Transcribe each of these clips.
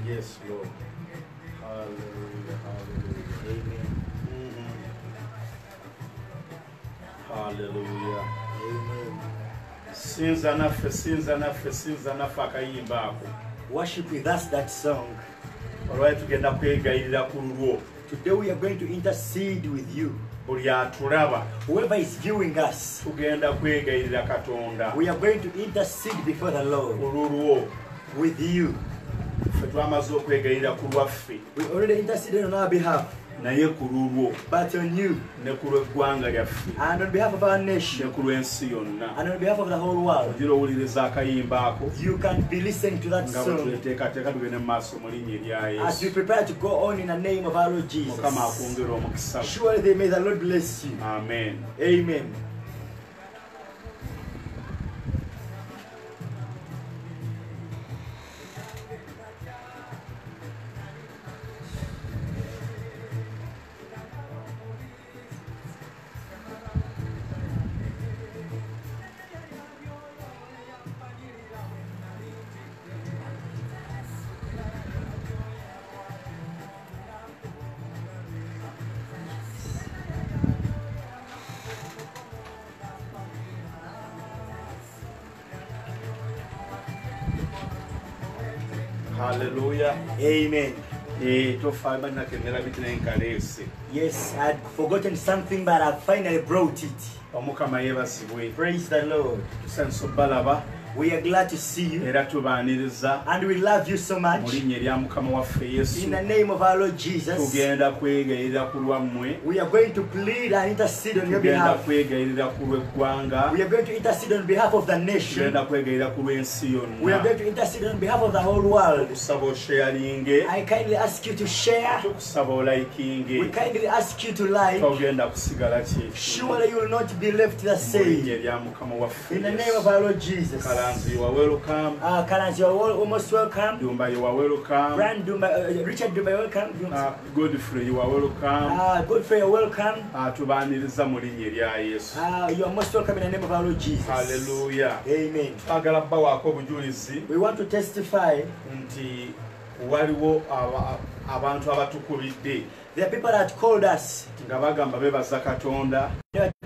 Yes, Lord. Hallelujah. Hallelujah. Amen. Hallelujah. Amen. Sinza naffe akayimba ako. Worship with us that song. Olwali tugenda kwegayirira ku lulwo. Today we are going to intercede with you. Buli atulaba. Whoever is viewing us, Tugenda kwegayirira Katonda. we are going to intercede before the Lord Ku lulwo. with you. Ffe twamaze okwegayirira ku lwaffe. We already interceded on our behalf, Naye ku lulwo. but on you Ne ku lw'eggwanga lyaffe. and on behalf of our Ne nation ku lw'ensi yonna. and on behalf of the whole world. Ogira owuliriza akayimba ako. You can be listening to that Nga bwe song tweteekateeka tugende mu maaso mu linnya erya as we Yesu. prepare to go on in the name of our Lord Jesus. Mukama akwongere omukisa. Surely may the Lord bless you. Amen. Amen. Hallelujah. Amen. Tofa bannakemera biti naye nkaleese. Yes, I had forgotten something, but I finally brought it. Omukama yeebazibwe. Praise the Lord. Tusanyusa obbalaba We are glad to see you, era tubaaniriza and we love you so mu much. linnya erya Mukama waffe Yesu. In the name of our Lord Jesus, Tugenda kwegayirira ku lwammwe. we are going to plead and intercede on your Tugenda behalf. kwegayirira ku lw'eggwanga. We are going to intercede on behalf of the nation. Tugenda kwegayirira ku lw'ensi We are yonna. going to intercede on behalf of the whole world. Tukusaba osharinge. I kindly ask you to share. Tukusaba We olayikinge. kindly ask you to like. Togenda kusigala kyekimu. Surely you will not be left the Mu linnya same. erya Mukama waffe In the name Yesu. of our Lord Jesus. Kalanzi you are welcome. Kalanzi, you are almost welcome. Dumba you are welcome. Brand Dumba, Richard Dumba, welcome. Godfrey you are welcome. Godfrey, you're welcome. Tubaaniriza mu linnya erya Yesu. You are most welcome in the name of our Lord Jesus. Hallelujah. Amen. Twagala bbawaako obujulizi We want to testify. nti waliwo abantu abatukubidde There are people that called us. nga bagamba beebaza Katonda They are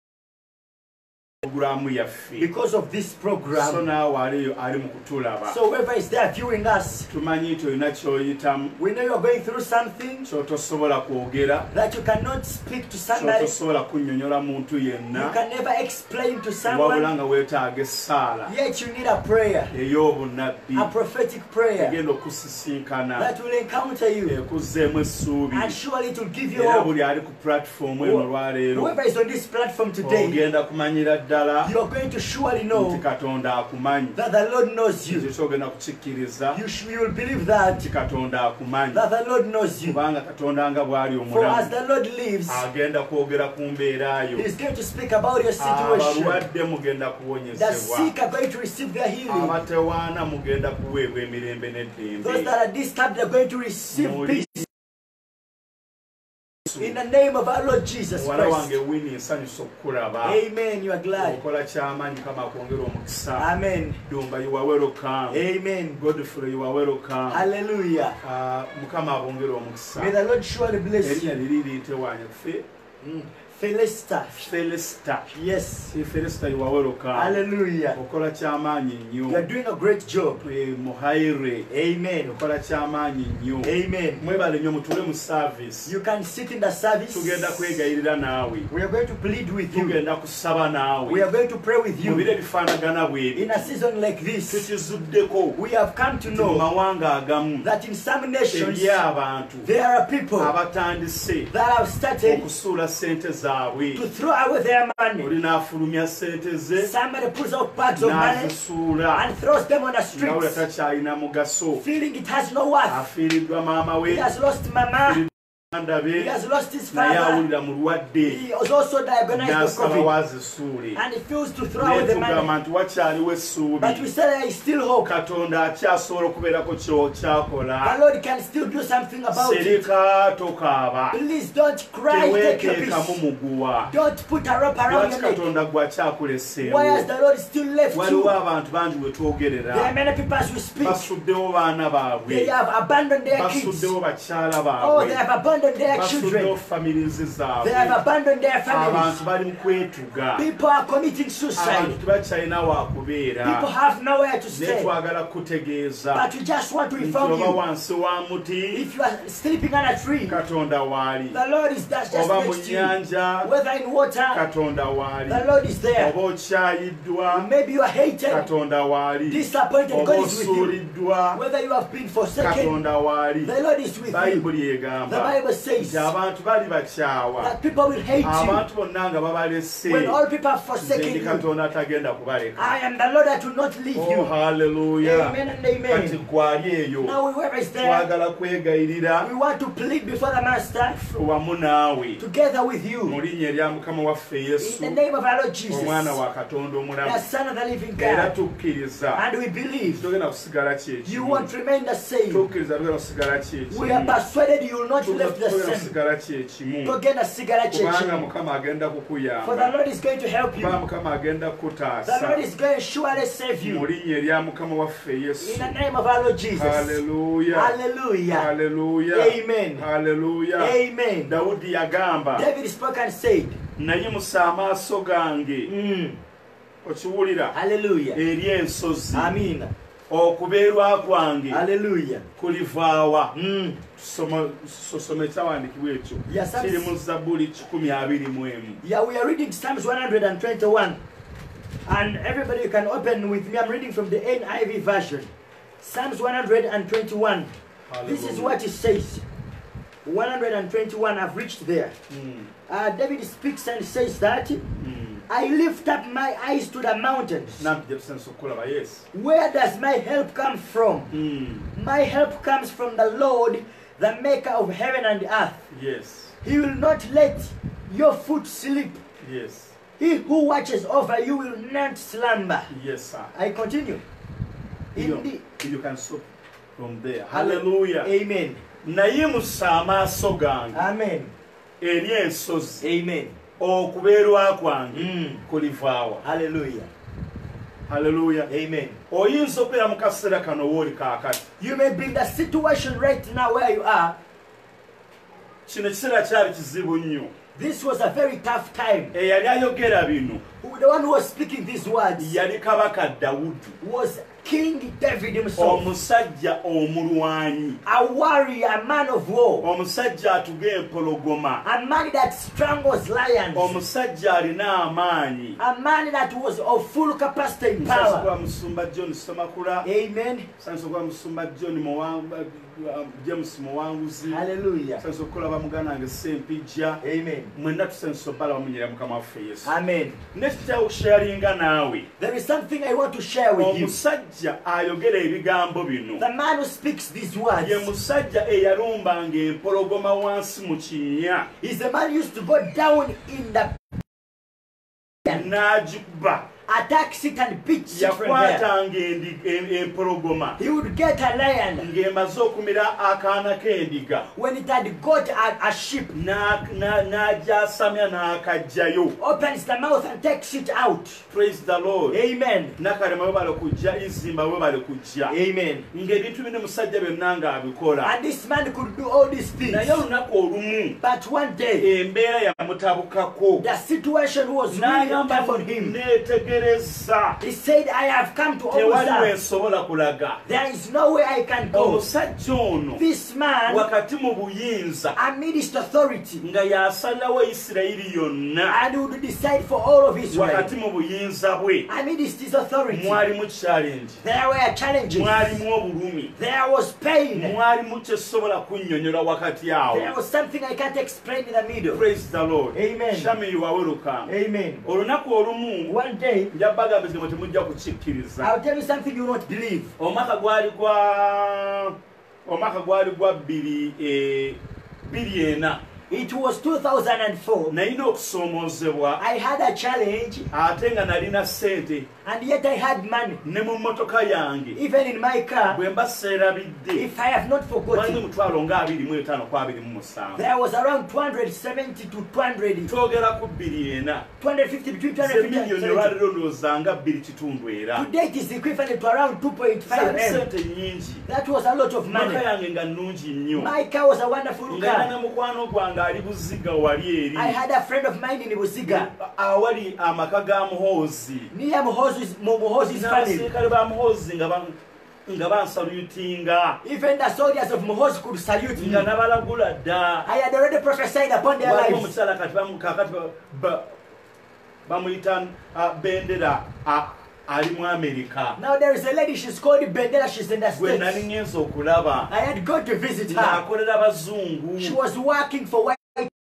puroguramu yaffe. because of this So program. naawe ali mu kutulaba. So whoever is there viewing us, Tumanyi nti olina ky'oyitamu we know you are going through something ky'otosobola kwogera that you cannot speak to somebody. ky'otosobola kunnyonnyola muntu You yenna can never explain to wabula someone. nga weetaaga essaala Yet you need a prayer, ey'obunnabbi a prophetic prayer egenda okusisinkana that will encounter you. ekuzzeemu essuubi And surely it will give you era hope. buli ali ku pulatifomu eno olwaleero Whoever is on this platform today, ogenda kumanyira ddala you are going to surely nti know Katonda akumanyi. that the Lord knows you. Ekyo kyogenda kukikkiriza You will believe that nti Katonda akumanyi the Lord knows you. kubanga Katonda nga bw'ali For as omulamu the Lord lives, agenda kwogera ku mbeerayo. He is going to speak about your situation. Abalwadde mugenda The kuwonyezebwa. sick are going to receive their healing. Abatewaana mugenda kuweebwa emirembe n'eddembe. Those that are disturbed are going to receive Muri peace. In the name of our Lord Jesus muwala wange Christ. Winnie nsanyusa okukulaba. Amen. You are glad. Okola ky'amaanyi Mukama akwongera omukisa. Amen. Dumba you are welcome. Amen. Godfrey you are welcome. Hallelujah. Mukama abongere omukisa. May the Lord surely bless Erinnya you. liri liyite wange ffe Felista. Felicita. Yes. Felicita you are welcome. Hallelujah. Okola ky'amaanyi You are nnyo. doing a great job. Muhaire. Amen. Okola ky'amaanyi nnyo. Amen. Mwebale nnyo mutule mu service. You can sit in the service. Tugenda kwegayirira naawe. We are going to plead with you. Tugenda kusaba naawe. We are going to pray with Mu biro you. ebifaanagana bwebi. In a season like this, Tukizuddeko. we have come to Mu know mawanga agamu. that in some nations, Eri abantu there are people abatandise that have started okusuula ssente zaabwe. to throw away their money. Oli n'afulumya ssente ze Somebody pulls out bags of money n'azisuula. and throws them on the Nga bwe streets, takyalina mugaso. feeling it has no worth. Afiiriddwa maama He we. has lost mama. He has lost his naye father. awulira mulwadde He was also diagnosed with n'asaba COVID. wazisuule And he feels to throw naye away the tugamba money. nti wakyaliwo essuubi But we say there is still hope. katonda akyasobola okubeerako The kyakola Lord can still do something about it. sereka tokaaba Please don't cry, take your teweeteekamu peace. muguwa Don't put a rope around lwaki your neck. katonda Why has gwakyakuleseewo the Lord still left you? waliwo abantu bangi we There are twogerera many people as we speak. basuddewo baana They baabwe have abandoned their kids. basuddewo bakyala Oh, they baabwe have abandoned their basuddewo children. famirizi They have zaabwe abandoned their abantu families. bali mu kwetuga People are committing abantu suicide. tebakyalina waakubeera People have nowhere to naye stay. twagala kutegeeza But we just want to nti inform oba you. wansi wa muti If you are sleeping on a tree, katonda waali the Lord is just oba mu next to you. nnyanja Whether in water, katonda waali the Lord is there. oba okyayiddwa Maybe you are hated, katonda waali disappointed, oba God is with you. osuuliddwa Whether you have been forsaken, katonda waali the Lord is with you. bayibuli The egamba Bible says nti abantu bali bakyawa that people will hate you abantu bonna nga babalese when all people have nze forsaken ndi you. katonda atagenda kubaleka I am the Lord that will not leave oh you. haleluya Amen and kati amen. gwali eyo Now whoever is there, twagala kwegayirira we want to plead before the Master wamu naawe together with you. mu linnya erya mukama waffe In yesu the name of our Lord Jesus, omwana the wa katonda omulamu Son of the living era God. tukkiriza And we believe togenda kusigala you kyekimu won't remain the same. tukkiriza togenda kusigala We are kyekimu persuaded you will not live the togenda same. kusigala kyekimu Togenda sigala kubanga chechi. mukama agenda For the kukuyamba Lord is going to help you. kubanga mukama agenda The kutaasa Lord is going to surely save mu you. linnya erya mukama waffe yesu In the name of our Lord Jesus. haleluya Hallelujah. haleluya Amen. haleluya Amen. dawudi yagamba David spoke and said, nayimusa amaaso gange okiwulira Hallelujah. eri ensozi Amen. okubeerwa kwange Hallelujah. kulivaawa sosoma ekyawandiikibwa ekyo Yes, kiri mu zabbuli 121 Yeah, we are reading Psalms 121. And everybody can open with me. I'm reading from the NIV version. Psalms 121. This is what it says. 121, I've reached there. David speaks and says that, I lift up my eyes to the mountains. nampi gye tusensa okukulaba yes Where does my help come from? My help comes from the Lord, the maker of heaven and earth. yes He will not let your foot sleep. yes He who watches over you will not slumber. yes sir I continue. you can stop from there haleluya Amen. nayimusa amaaso gange Amen. eri ensozi Amen. okubeerwa kwange kulivaawa Hallelujah. haleluya Amen. oyinza okubeera mu kaseera kano wooli kaakati You may be in the situation right now where you are. kino kiseera kyali kizibu nnyo This was a very tough time. eyali ayogera bino The one who was speaking these words yali kabaka dawudi was King David himself. omusajja omulwanyi A warrior, a man of war. omusajja atuga empologoma A man that strangles lions. omusajja alina amaanyi A man that was of full capacity and sansokuba power. musumba john somakula Amen. sansokuba musumba john james muwanguzi Hallelujah. sanso okulaba muganda wange sempijja Amen. mwenna tusenso bala bamunyera mukama waffe yesu Amen. nekitaawo kusharinga naawe There is something I want to share with you. omusajja ayogera ebigambo bino The man who speaks these ye words musajja eyalumbanga empologoma wansi mu kinnya is the man who used to go down in the n'agikuba attacks it and beats it from there. yakwatanga empologoma He would get a lion ng'emaze okumira akaana k'endiga when it had got a sheep, n'agyasamya n'akajjayo. opens the mouth and takes it out. Praise the Lord. Amen. Nakalema we bali kujja izimba we bali kujja Amen. ng'ebintu bino musajja byonna ng'abikola And this man could do all these things. naye olunaku olumu But one day, embeera yamutabukako the situation was really n'agamba tough on him. neetegereza He said, I have come to tewali observe. wensobola kulaga. There is no way I can go. Omusajja ono This man, wakati mu buyinza amidst authority, nga yasalawo Isirayiri yonna and would decide for all of Israel. wakati mu buyinza bwe Amidst his authority, mwalimu challenge there were challenges. mwalimu obulumi There was pain. mwalimu kyesobola kunnyonnyola wakati awo. There was something I can't explain in the middle. Praise the Lord. Amen. Shami you are welcome. Amen. Olunaku olumu One day, nja bagambizibwa temujja kukikkiriza. I'll tell you something you won't believe. Omwaka gwali gwa 20 2,000 It was 2004. nalina okusoomozebwa I had a challenge, ate nga nalina ssente and yet I had money. ne mu mmotoka yange Even in my car, bwe mba seerabidde if I have not walimu forgotten, emitwalo nga 25 ku 27. there was around 270 to 200, twogera ku 2,000 250, between ze 250 and miliyoni 270. olwaliro ndowooza nga 2 era Today it is equivalent to around 2.5 zaali M. ssente nnyingi That was a lot of mmotoka money. yange nga nnungi nnyo My car was a wonderful nga era car. ne mukwano gwange ali buziga wali eri I had a friend of mine in Buziga, awali amaka ga muhoozi near Muhoozi's family. n'abasirikale ba muhoozi nga bansalutinga Even the soldiers of Muhoozi could salute me. nga nabalagula dda I had already prophesied upon their waliwo lives. omukyala kakati bamuyita bendera ali mu Amerika Now there is a lady, she's called Bendera, she's in the gwe nali States. ngenza okulaba I had gone to visit her. ng'akolera abazungu She was working for white.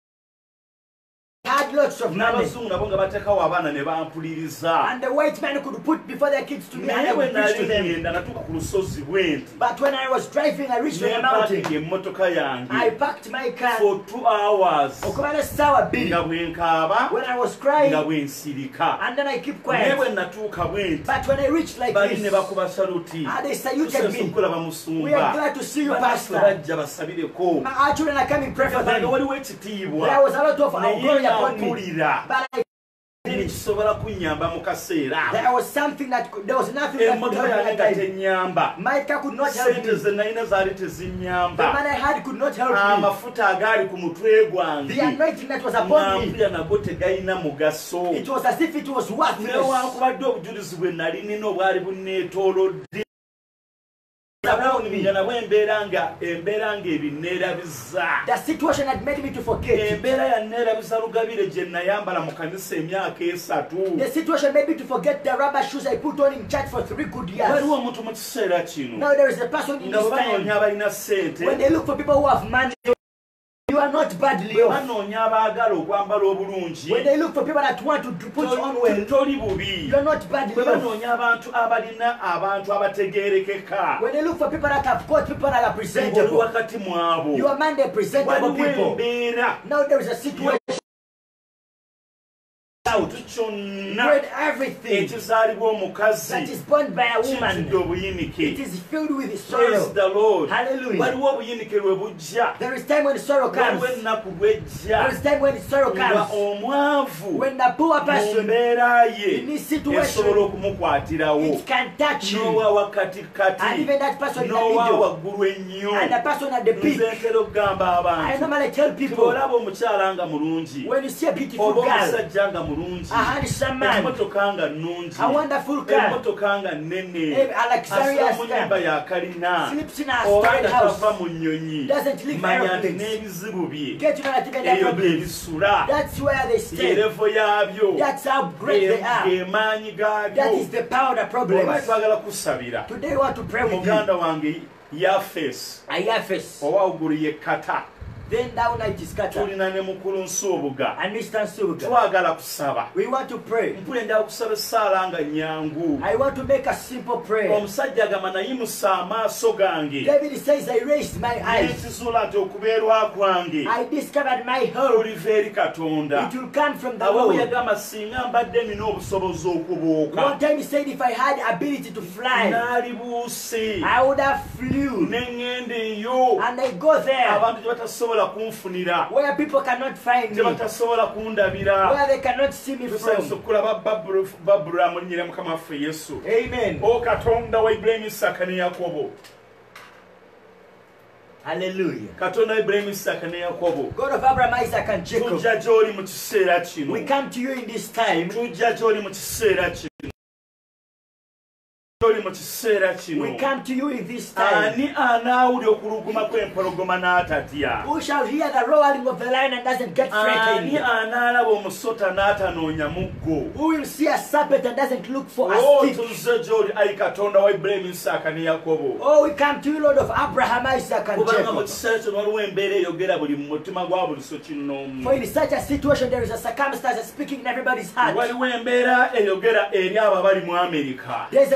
Had lots of money. n'abazungu nabo nga bateekawo abaana ne bampuliriza And the white man could put before their kids to me and naye I bwe would preach to nali them. ngenda natuuka ku lusozi bwe nti But when I was driving, I reached the mountain. nempakinga emmotoka I yange parked my car. for 2 hours Okubala sawa bbiri. nga bwe nkaaba When I was nga crying, bwe nsirika and then I keep naye bwe quiet. natuuka bwe nti But when I reached like bali ne this, bakuba saluti they saluted tusense me. okukulaba We are musumba glad to see you, banaffe Pastor. bajja basabireko Our children are coming, pray for nga them. waliwo ekitiibwa There was a lot of naye glory nga upon me. mpulira But kisobola kunnyamba mu kaseera there was something there was nothing that could emmotoka help me yange at nga that time. tennyamba My car could not help sente me. ze nalina zaali The tezinnyamba money I had could not help me. amafuta agaali ku mutwe gwange The anointing that was upon me, nampulira nago tegayina mugaso it was as if it was worthless. newankubadde obujulizi bwe nali nina obwali bunneetoolodde nga nabwo embeera nga ebinneerabiza The situation had made me to forget. embeera yanneerabiza lugabire gye nayambala mu kanisa emyaka 3. The situation made me to forget the rubber shoes I put on in church for 3 good years. waliwo omuntu mu kiseera kino Now there is a person in nga this bwe banoonya time, abalina ssente when they look for people who have money, you are not badly bwe off. banoonya abaagala okwambala obulungi When they look for people that want to put on well, toli bubi you are not badly bwe off. banoonya abantu abalina abantu abategeerekeka When they look for people that have got people that are oli presentable, wakati mwabo you are among the presentable waliwo people. embeera Now there is a situation kintu kyonna where everything ekizaalibwa omukazi that is born by a kijjudde woman, obuyinike it is filled with praise sorrow. the lord Hallelujah. waliwo obuyinike lwe bujja There is time when sorrow comes. waliwo ennaku lwejja There is time when sorrow nga comes. omwavu When the poor mu person mbeera ye in this situation, esobola okumukwatirawo it can touch n'owa you. wakatikati And even that person in the n'owa middle, waggulu ennyo and the person at the nze peak. ntera okugamba I abantu normally tell people, olaba omukyala nga mulungi when you see a beautiful oba girl, omusajja nga mulungi a handsome man, emmotoka nga nnungi a wonderful car, emmotoka nga nnene a luxurious asula mu nnyumba car, ya kalina sleeps in a oba storied nga tava house, mu nnyonyi doesn't live manya nti airplanes. n'ebizibu bye Get to know that even their eyo problems. byebisula That's where they stay. yerevo yaabyo That's how great they are. gemaanyi That gaabyo is the power of the oba problems. twagala kusabira Today we want to pray with you. muganda wange yafesi Ayafes. owa waggulu ye kata Then down night is cut. tulina ne mukulu nsuubuga And Mr. Suga. twagala kusaba We want to pray. mpule njala kusaba essaala nga nyangu I want to make a simple prayer. omusajja agamba nayimusa amaaso gange David says, I raised my eyes. nekizuula nti okubeerwa kwange I discovered my help. kuliva eri katonda It will come from the awo Lord. yagamba singa mbadde nina obusobozi okubuuka One time he said, if I had ability to fly, naalibuuse I would have flew. neŋŋenda eyo And I go there abantu gye batasobola kunfunira where people cannot find gye me, batasobola kundabira where they cannot see me tusanisa from. okulaba babulaamu linnyira mukama waffe yesu Amen. o katonda wa ibulayimu isaaka ne yakobo Hallelujah. katonda wa ibulayimu isaaka ne yakobo God of Abraham, Isaac, and Jacob, tujja gy'oli mu kiseera kino we come to you in this time. tujja gy'oli mu kiseera kino gy'oli mu kiseera kino We come to you in this time. ani anaawulya okuluguma kw'empologoma n'atatya Who shall hear the roaring of the lion and doesn't get ani frightened? anaalaba omusota n'atanoonya muggo Who will see a serpent and doesn't look for a o stick? tuzze gy'oli ayi katonda wa ibulayimu isaaka ne yakobo Oh, we come to you, Lord of Abraham, Isaac, and kubanga mu Jacob. kiseera kino waliwo embeera eyogera buli mu mutima gwa buli so kinnoomu For in such a situation, there is a circumstance speaking in everybody's heart. waliwo embeera eyogera eri abo abali mu amerika There is a situation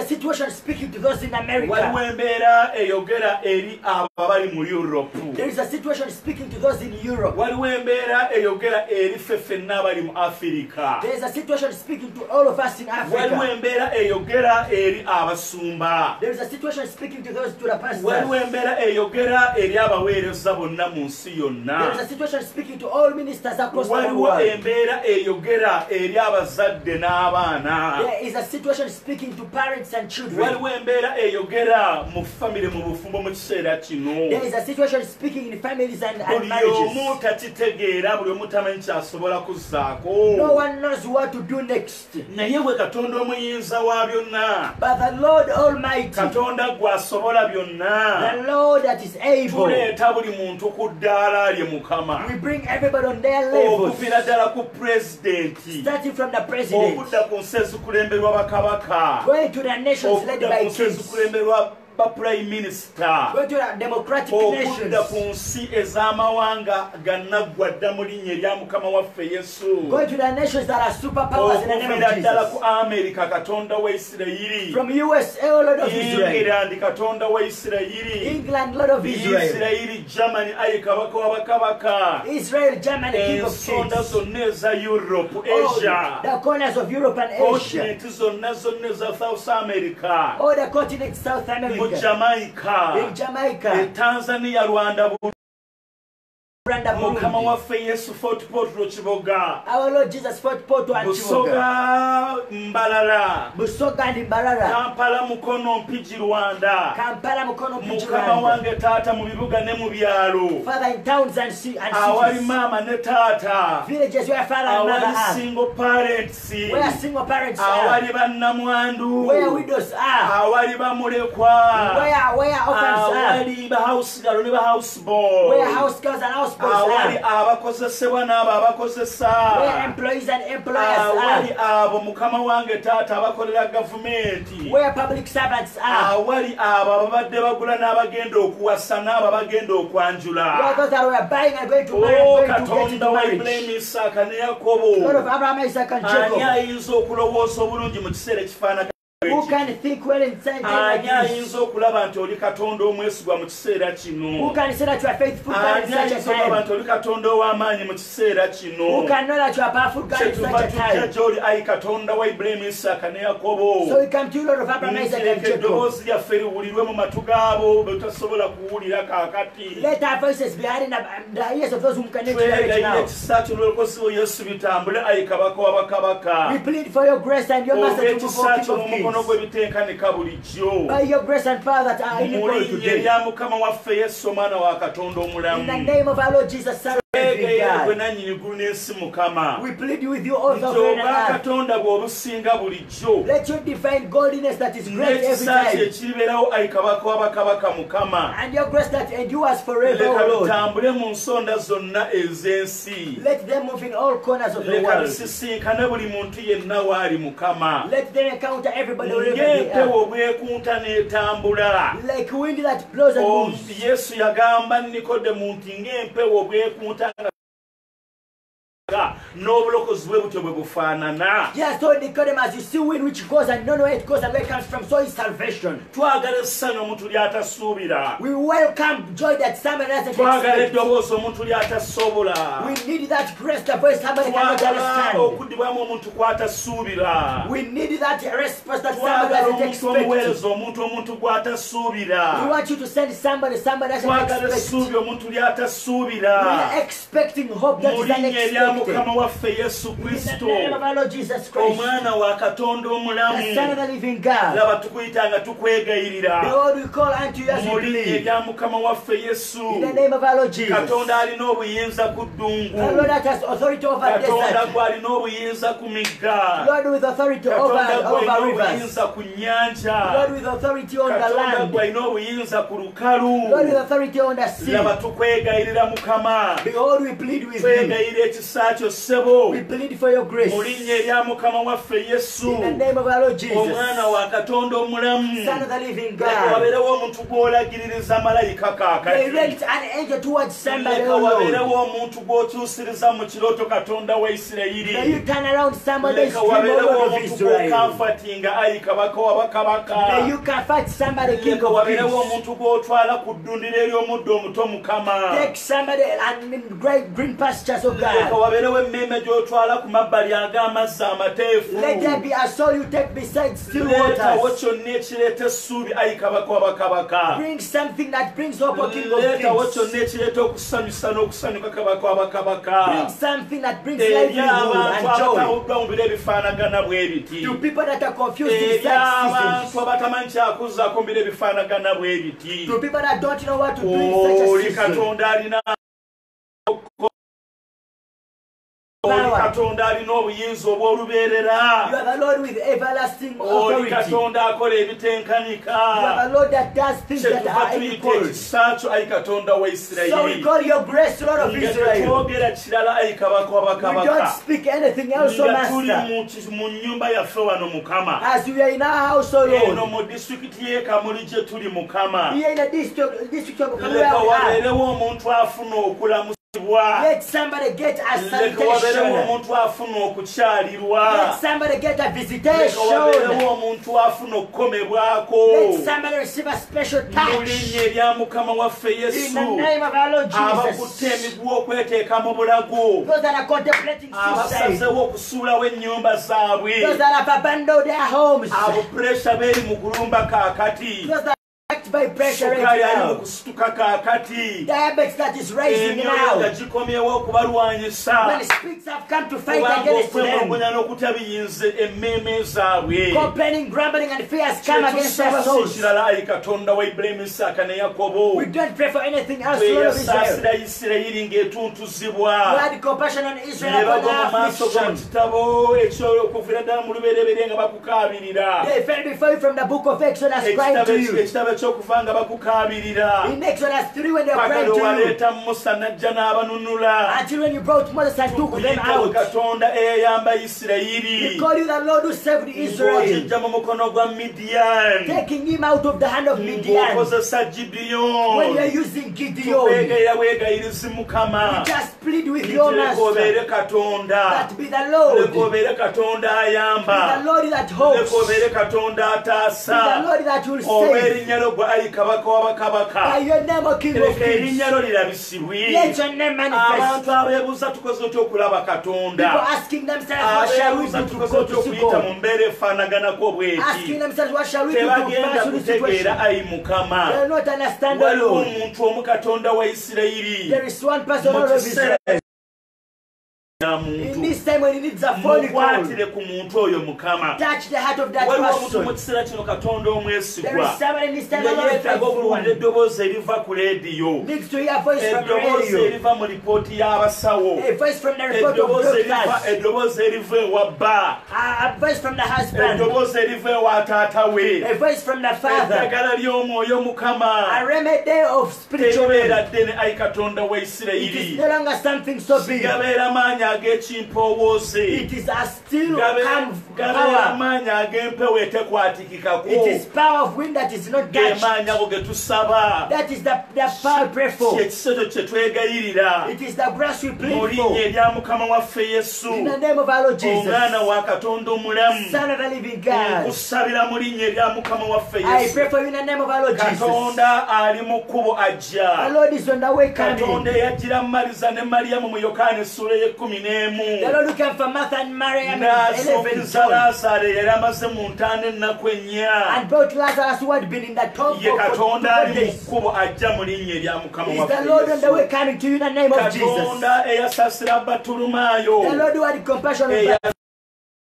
situation speaking to those in waliwo America. embeera eyogera eri abo abali mu Europe, There is a situation speaking to those in Europe. waliwo embeera eyogera eri ffe ffenna abali mu Afirika, There is a situation speaking to all of us in waliwo Africa. embeera eyogera eri abasumba, There is a situation speaking to those to the pastors. waliwo embeera eyogera eri abaweereza bonna mu nsi There is yonna, a situation speaking to all ministers across the whole waliwo world. embeera eyogera eri abazadde n'abaana, There is a situation speaking to parents and children. waliwo embeera eyogera mu famire mu bufumbo mu kiseera kino. There is a situation speaking in families and Buli omu marriages. takitegeera, buli omu tamanyi kyasobola kuzzaako, No one knows what to do next. naye bwe Katonda omuyinza wa byonna, But the Lord Almighty, Katonda gw'asobola the byonna, Lord that is able, tuleeta buli muntu ku ddaala lye Mukama, we bring everybody on their levels, okuviira ddala ku pulezidenti, starting from the president, okudda ku nsi ezikulemberwa bakabaka, going to the nations led okudda by ku nsi kings, ezikulemberwa ba prime minister, going to the democratic okudda ku nations, nsi ez'amawanga gannaggwa dda mu linnya erya Mukama waffe Yesu, going to the nations that are superpowers in the name okuviira of ddala ku Jesus. Amerika Katonda wa Isirayiri, From USA, O Lord of Israel, England Katonda wa Isirayiri, England, Lord of Israel, Isirayiri Germany ayi kabaka wa bakabaka, Israel, Germany, King of ensonda Kings, zonna eza Europe, all Asia, the corners of Europe and Asia, kontinenti zonna eza South America, all the continents, South mu America, Jamaica, in Jamaica, Tanzania, Rwanda, Rwanda, Mukama Burundi. waffe Yesu Fort Portal Kiboga, Our Lord Jesus fought Porto and Chiboga, Busoga Mbalala, Busoga and Mbarara, Kampala Mukono Mpigi Rwanda, Kampala, Mukono, Mukama Rwanda. wange taata mu bibuga ne mu byalo, Father, in towns and awali cities, maama ne taata, villages where father and mother awali are, single parents, where single parents are, awali bannamwandu, where widows are, awali bamulekwa, where orphans are, awali ba house girl ne ba house boy, where house girls and house boys awali are, abakozesebwa n'abo abakozesa, where employees and employers awali are, abo Mukama wange taata abakolera gavumenti, where public servants are, awali abo ababadde bagula n'abagenda okuwasa n'abo abagenda okwanjula. where those that were buying and going to marry and going to get Katonda into wa marriage. Ibulayimu, Isaaka ne Lord of Yakobo, Abraham, Isaac, and ani Jacob, ayinza okulowooza obulungi mu kiseera ekifaanagana who eki? can think well in time like Ani this? ayinza okulaba nti oli Katonda omwesigwa mu kiseera Who kino? can say that you are faithful God in Ani such a ayinza okulaba time? nti oli Katonda ow'amaanyi mu kiseera Who kino? can know that you are powerful God in Kyetuva such a tujja time? gy'oli, ayi Katonda wa Ibulayimu, Isaaka ne Yakobo. So we come to you, Lord of Abraham, Isaac, and Ntireka Jacob. eddoboozi lyaffe liwulirwe mu matu gaabo be tutasobola kuwulira kaakati. Let our voices be heard in the ears of those who cannot hear it Twegayira now. ekisa ky'olwokozi wo Yesu bitambule, ayi Kabaka wa bakabaka. We plead for your grace and your mercy to move Olw'ekisa on, King kyo of n'omukono Kings. gwe biteekanika bulijjo. By your grace and power that are in Mu equal linnya today. erya Mukama waffe Yesu omwana wa Katonda In the omulamu. name of our Lord Jesus, Son of the living Twegayira gwe God. nannyini ggulu n'ensi Mukama. We plead with you, author of Nti heaven obwa and earth. Katonda bw'obusinga bulijjo. Let your divine godliness that is great every N'ekisa kye time. ekiribeerawo, ayi Kabaka wa bakabaka Mukama. And your grace that endures forever, Leka O Lord. bitambule mu nsonda zonna ez'ensi. Let them move in all corners of the Leka world. bisisinkane buli muntu yenna w'ali Mukama. Let them encounter everybody wherever they are. Ng'empewo bw'ekunta n'etambula. Like wind that blows and moves. Yesu yagamba Nikodemu nti ng'empewo bw'ekunta n'obulokozi bwe butyo bwe bufaanana. Just told Nicodemus, you see wind which goes and don't know where it goes and where it comes from, so is salvation. Twagala essanyu omuntu ly'atasuubira. We welcome joy that someone doesn't Twagala expect. eddoboozi omuntu ly'atasobola. We need that grace, the voice somebody cannot Twagala understand. okuddibwamu omuntu kw'atasuubira. We need that response that someone Twagala doesn't omuntu expect. omuweereza omuntu We gw'atasuubira. want you to send somebody doesn't Twagala expect. essuubi omuntu We ly'atasuubira. are expecting hope that Mu is linnya erya unexpected. Mukama waffe Yesu In the Kristo, name of our Lord Jesus Christ, omwana wa Katonda the Son of omulamu, the living God, laba tukuyita nga tukwegayirira. Lord, we call unto you as Mu we linnya believe. erya Mukama waffe Yesu, In the name of our Lord Jesus, Katonda alina obuyinza ku ddungu. the Lord that has authority over Katonda desert, gw'alina obuyinza ku migga. Lord with authority over Katonda gw'alina rivers, obuyinza ku nnyanja. Lord with authority on the Katonda land, gw'alina obuyinza ku lukalu. Lord with authority on the sea. Laba tukwegayirira Mukama. Behold, we plead with you. Twegayira ekisa kyo ssebo We plead for your grace. mu linnya erya Mukama waffe Yesu In the name of our Lord Jesus, omwana wa Katonda omulamu Son of the living leka God. wabeerewo omuntu gw'olagiririza malayika kaakati Direct an angel towards somebody, leka oh Lord. wabeerewo omuntu gw'okyusiriza mu kirooto Katonda wa May Isirayiri you turn around somebody's leka dream, oh wabeerewo Lord of omuntu Israel. gw'okamfatinga ayi kabaka wa bakabaka May you comfort somebody, King leka of wabeerewo Kings. omuntu gw'otwala ku ddundiro ery'omuddo omuto Mukama Take somebody and in great green pastures, oh leka God. wabeerewo emmeeme gy'otwala ku mabbali ag'amazzi amateefu Let there be a soul you take beside still leetawo waters. kyonna ekireeta essuubi ayi kabaka wa bakabaka Bring something that brings hope, O King of leetawo Kings. kyonna ekireeta okusanyusa n'okusanyuka kabaka wa bakabaka Bring something that brings eri livelihood abantu and joy. abatawuddwa mu biro ebifaanagana bwe biti To people that are confused in eri such abantu seasons. abatamanyi kyakuzaako mu biro ebifaanagana bwe biti To people that don't know what to do in such a oli season. katonda alina oli katonda alina obuyinza obw'olubeerera You are the Lord with everlasting oli authority. You katonda akola ebitenkanika are the Lord that does things that kyetuva are tuyita equal. ekisa kyo ayi katonda wa So we Isirayiri call your grace, Lord of nga Israel. tetwogera kirala ayi kabaka wa We don't bakabaka speak anything else, O nga tuli Master. mu nnyumba yaffe wano Mukama As we are in our house, O eno Lord. mu disitulikiti y'e Kamuli gye tuli Mukama Here in the district of leka where we are. wabeerewo omuntu afuna okulamusibwa Let somebody get a leka wabeerewo salutation. omuntu afuna okukyalirwa Let somebody get a leka visitation. wabeerewo omuntu afuna okukomebwako Let somebody receive a special mu touch. linnya erya Mukama waffe In the Yesu name of our Lord abakutte Jesus. emiguwa okweteeka mu bulago Those that are contemplating suicide. abasazewo okusuulawo ennyumba zaabwe Those that have abandoned their homes. abo puresha beeri mu kulumba kaakati Those that are attacked by pressure sukaali right ali mu now. kusituka kaakati Diabetes that is rising emyoyo nga now. gikomyewo okubalwanyisa When spirits have come to fight kubanga against them. okwemulugunya n'okutabiyinze emmeeme zaabwe Complaining, grumbling, and fear has come against their kyetusaba si souls. kirala ayi katonda wa Ibulayimu Isaaka ne Yakobo We don't pray for anything else, Lord of Israel. yasaasira Isirayiri ng'etuntuzibwa We had compassion on Israel ne upon bagwa mu maaso go mu affliction. kitabo okuviira ddala mu lubereberye nga bakukaabirira They fell before you from the book of Exodus, crying to you. ekitabo ekyokuva nga bakukaabirira In Exodus 3, when they are paka crying to you, lwewaleeta Musa n'ajja n'abanunula until when you brought Moses and took them tukuyita bwe out. katonda eyayamba We Isirayiri call you the Lord who saved Israel, ng'ogijja mu mukono gwa Midiyaani taking him out of the hand of Midian. ng'okozesa When you Gideon are using Gideon, tukwegayira bwegayirizi Mukama just plead with your leka master obeere katonda that be the Lord, leka obeere katonda be ayamba the Lord that leka hopes, obeere katonda be the ataasa Lord that will oba save. erinnya lyo gwe ayi kabaka wa By bakabaka your name, O King of leka Kings, erinnya lyo lirabisibwe let your name manifest. abantu abeebuuza tukoze otya okulaba People katonda asking themselves, what shall we abeebuuza do to tukoze go otya to see okuyita mu God? mbeera efaanaganako bweti Asking themselves, what shall we do to tebagenda pass through this kutegeera situation? ayi Mukama They will not understand the waliwo Lord. omuntu omu katonda wa Isirayiri There is one person, mu Lord of kiseera Israel. ya In muntu this time when he needs a phone call, mukwatire ku muntu oyo Mukama touch the heart of that waliwo omuntu mu person. kiseera kino katonda There omwesigwa is somebody in this time, nga the Lord yeetaaga faithful okuwulira one, eddoboozi eriva ku leediyo needs to hear a voice from the eddoboozi radio, eriva mu lipooti y'abasawo a voice from the report of doctors, eddoboozi eriva ewa bba a voice from the husband, eddoboozi eriva ewa taata we a voice from the father, eddagala ly'omwoyo Mukama a remedy of spiritual teribeera health. ddene ayi katonda wa It is Isirayiri no longer something so big. gabeera maanyi ag'ekimpowooze It is a still calm gabeera power. maanyi ag'empewo etekwatikikako It is power of wind that is not touched. gemaanyi ago ge tusaba That is the power we pray for. kyekiseto kye twegayirira It is the grace we mu plead for. linnya erya Mukama waffe Yesu In the name of our Lord Jesus, omwana wa katonda omulamu Son of the living God, nkusabira mu linnya erya Mukama waffe I Yesu pray for you in the name of our Lord Jesus. katonda ali mu kkubo The ajja Lord is on the way katonda coming. eyajjira Maliza ne Mariyamu mu Yokaana essula y'e11 The Lord who came for Martha and Mary and n'asuubiza Laazaalo eyali amaze mu ntaana ennaku ennya and brought Lazarus who had been in the tomb ye for katonda 4 ali mu days. kkubo ajja mu linnya erya Mukama Is waffe the Lord on the way Yesu coming to you in the name of Jesus? katonda eyasaasira Batulumaayo The Lord who had compassion on eya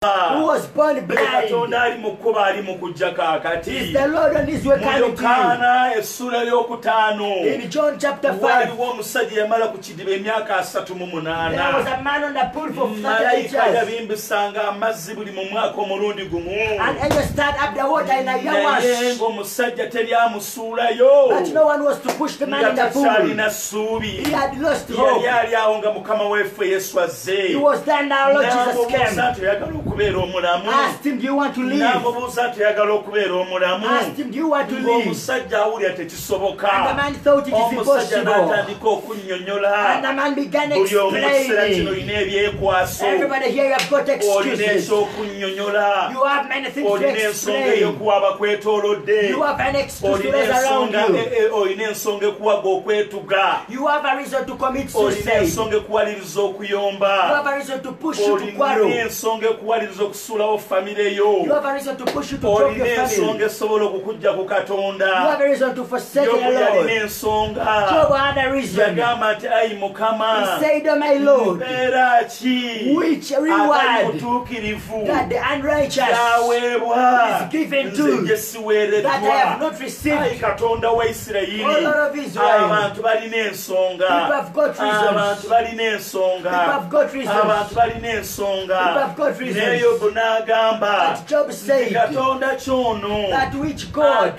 who was born blind. Katonda ali mu kkuba ali mu kujja kaakati. Is the Lord on his way Mu coming to Yokaana essula ey'okutaano. you? In John chapter 5, Waaliwo omusajja yamala ku kidiba emyaka 38. there was a man on the pool for 38 Malayika years. yabimbisanga amazzi buli mu mwaka omulundi gumu. And angels stirred up the water in a year Naye wash. ng'omusajja teri amusuulayo. But no one was to push the man in Nga the pool. takyalina ssuubi. He had lost hope. Yali ali awo nga Mukama weffe Yesu azze. He was there now, Lord Jesus N'amubuuza came. nti oyagala okubeera omulamu. Asked him, do you want to live? N'amubuuza nti oyagala okubeera omulamu. Asked him, do you want to live? Ng'omusajja awulira tekisoboka. And the man thought it is Omusajja impossible. n'atandika okunnyonnyola. And the man began Buli omu mu kiseera kino explaining. olina ebyekwaso. Everybody here, you have got Olina excuses. ekyokunnyonnyola. You have many things to Olina ensonga explain. ey'okuwa abakwetoolodde. You have an excuse to Olina raise around ensonga you. olina ensonga ekuwaga okwetuga. You have a reason to commit Olina suicide. You ensonga ekuwaliriza okuyomba. have a reason to push you to Olina quarrel. ensonga ekuwaliriza okusuulawo famire yo. You have a reason to push you to drop Olina your ensonga family. esobola okukujja ku You have Katonda. a reason to forsake Yobu the yalina Lord. ensonga. Job had a reason. Yagamba nti ayi He Mukama, said, oh my Lord, mbeera ki which atali reward mutuukirivu that the unrighteous yaweebwa is given nze to gye siweereddwa. that I have not Ayi received. Katonda wa O Isirayiri, Lord of Israel, abantu balina ensonga. people have got reasons. Abantu balina ensonga. People have got reasons. Abantu balina ensonga. People have got reasons. Naye Yobu n'agamba But Job nti said Katonda kyono that which God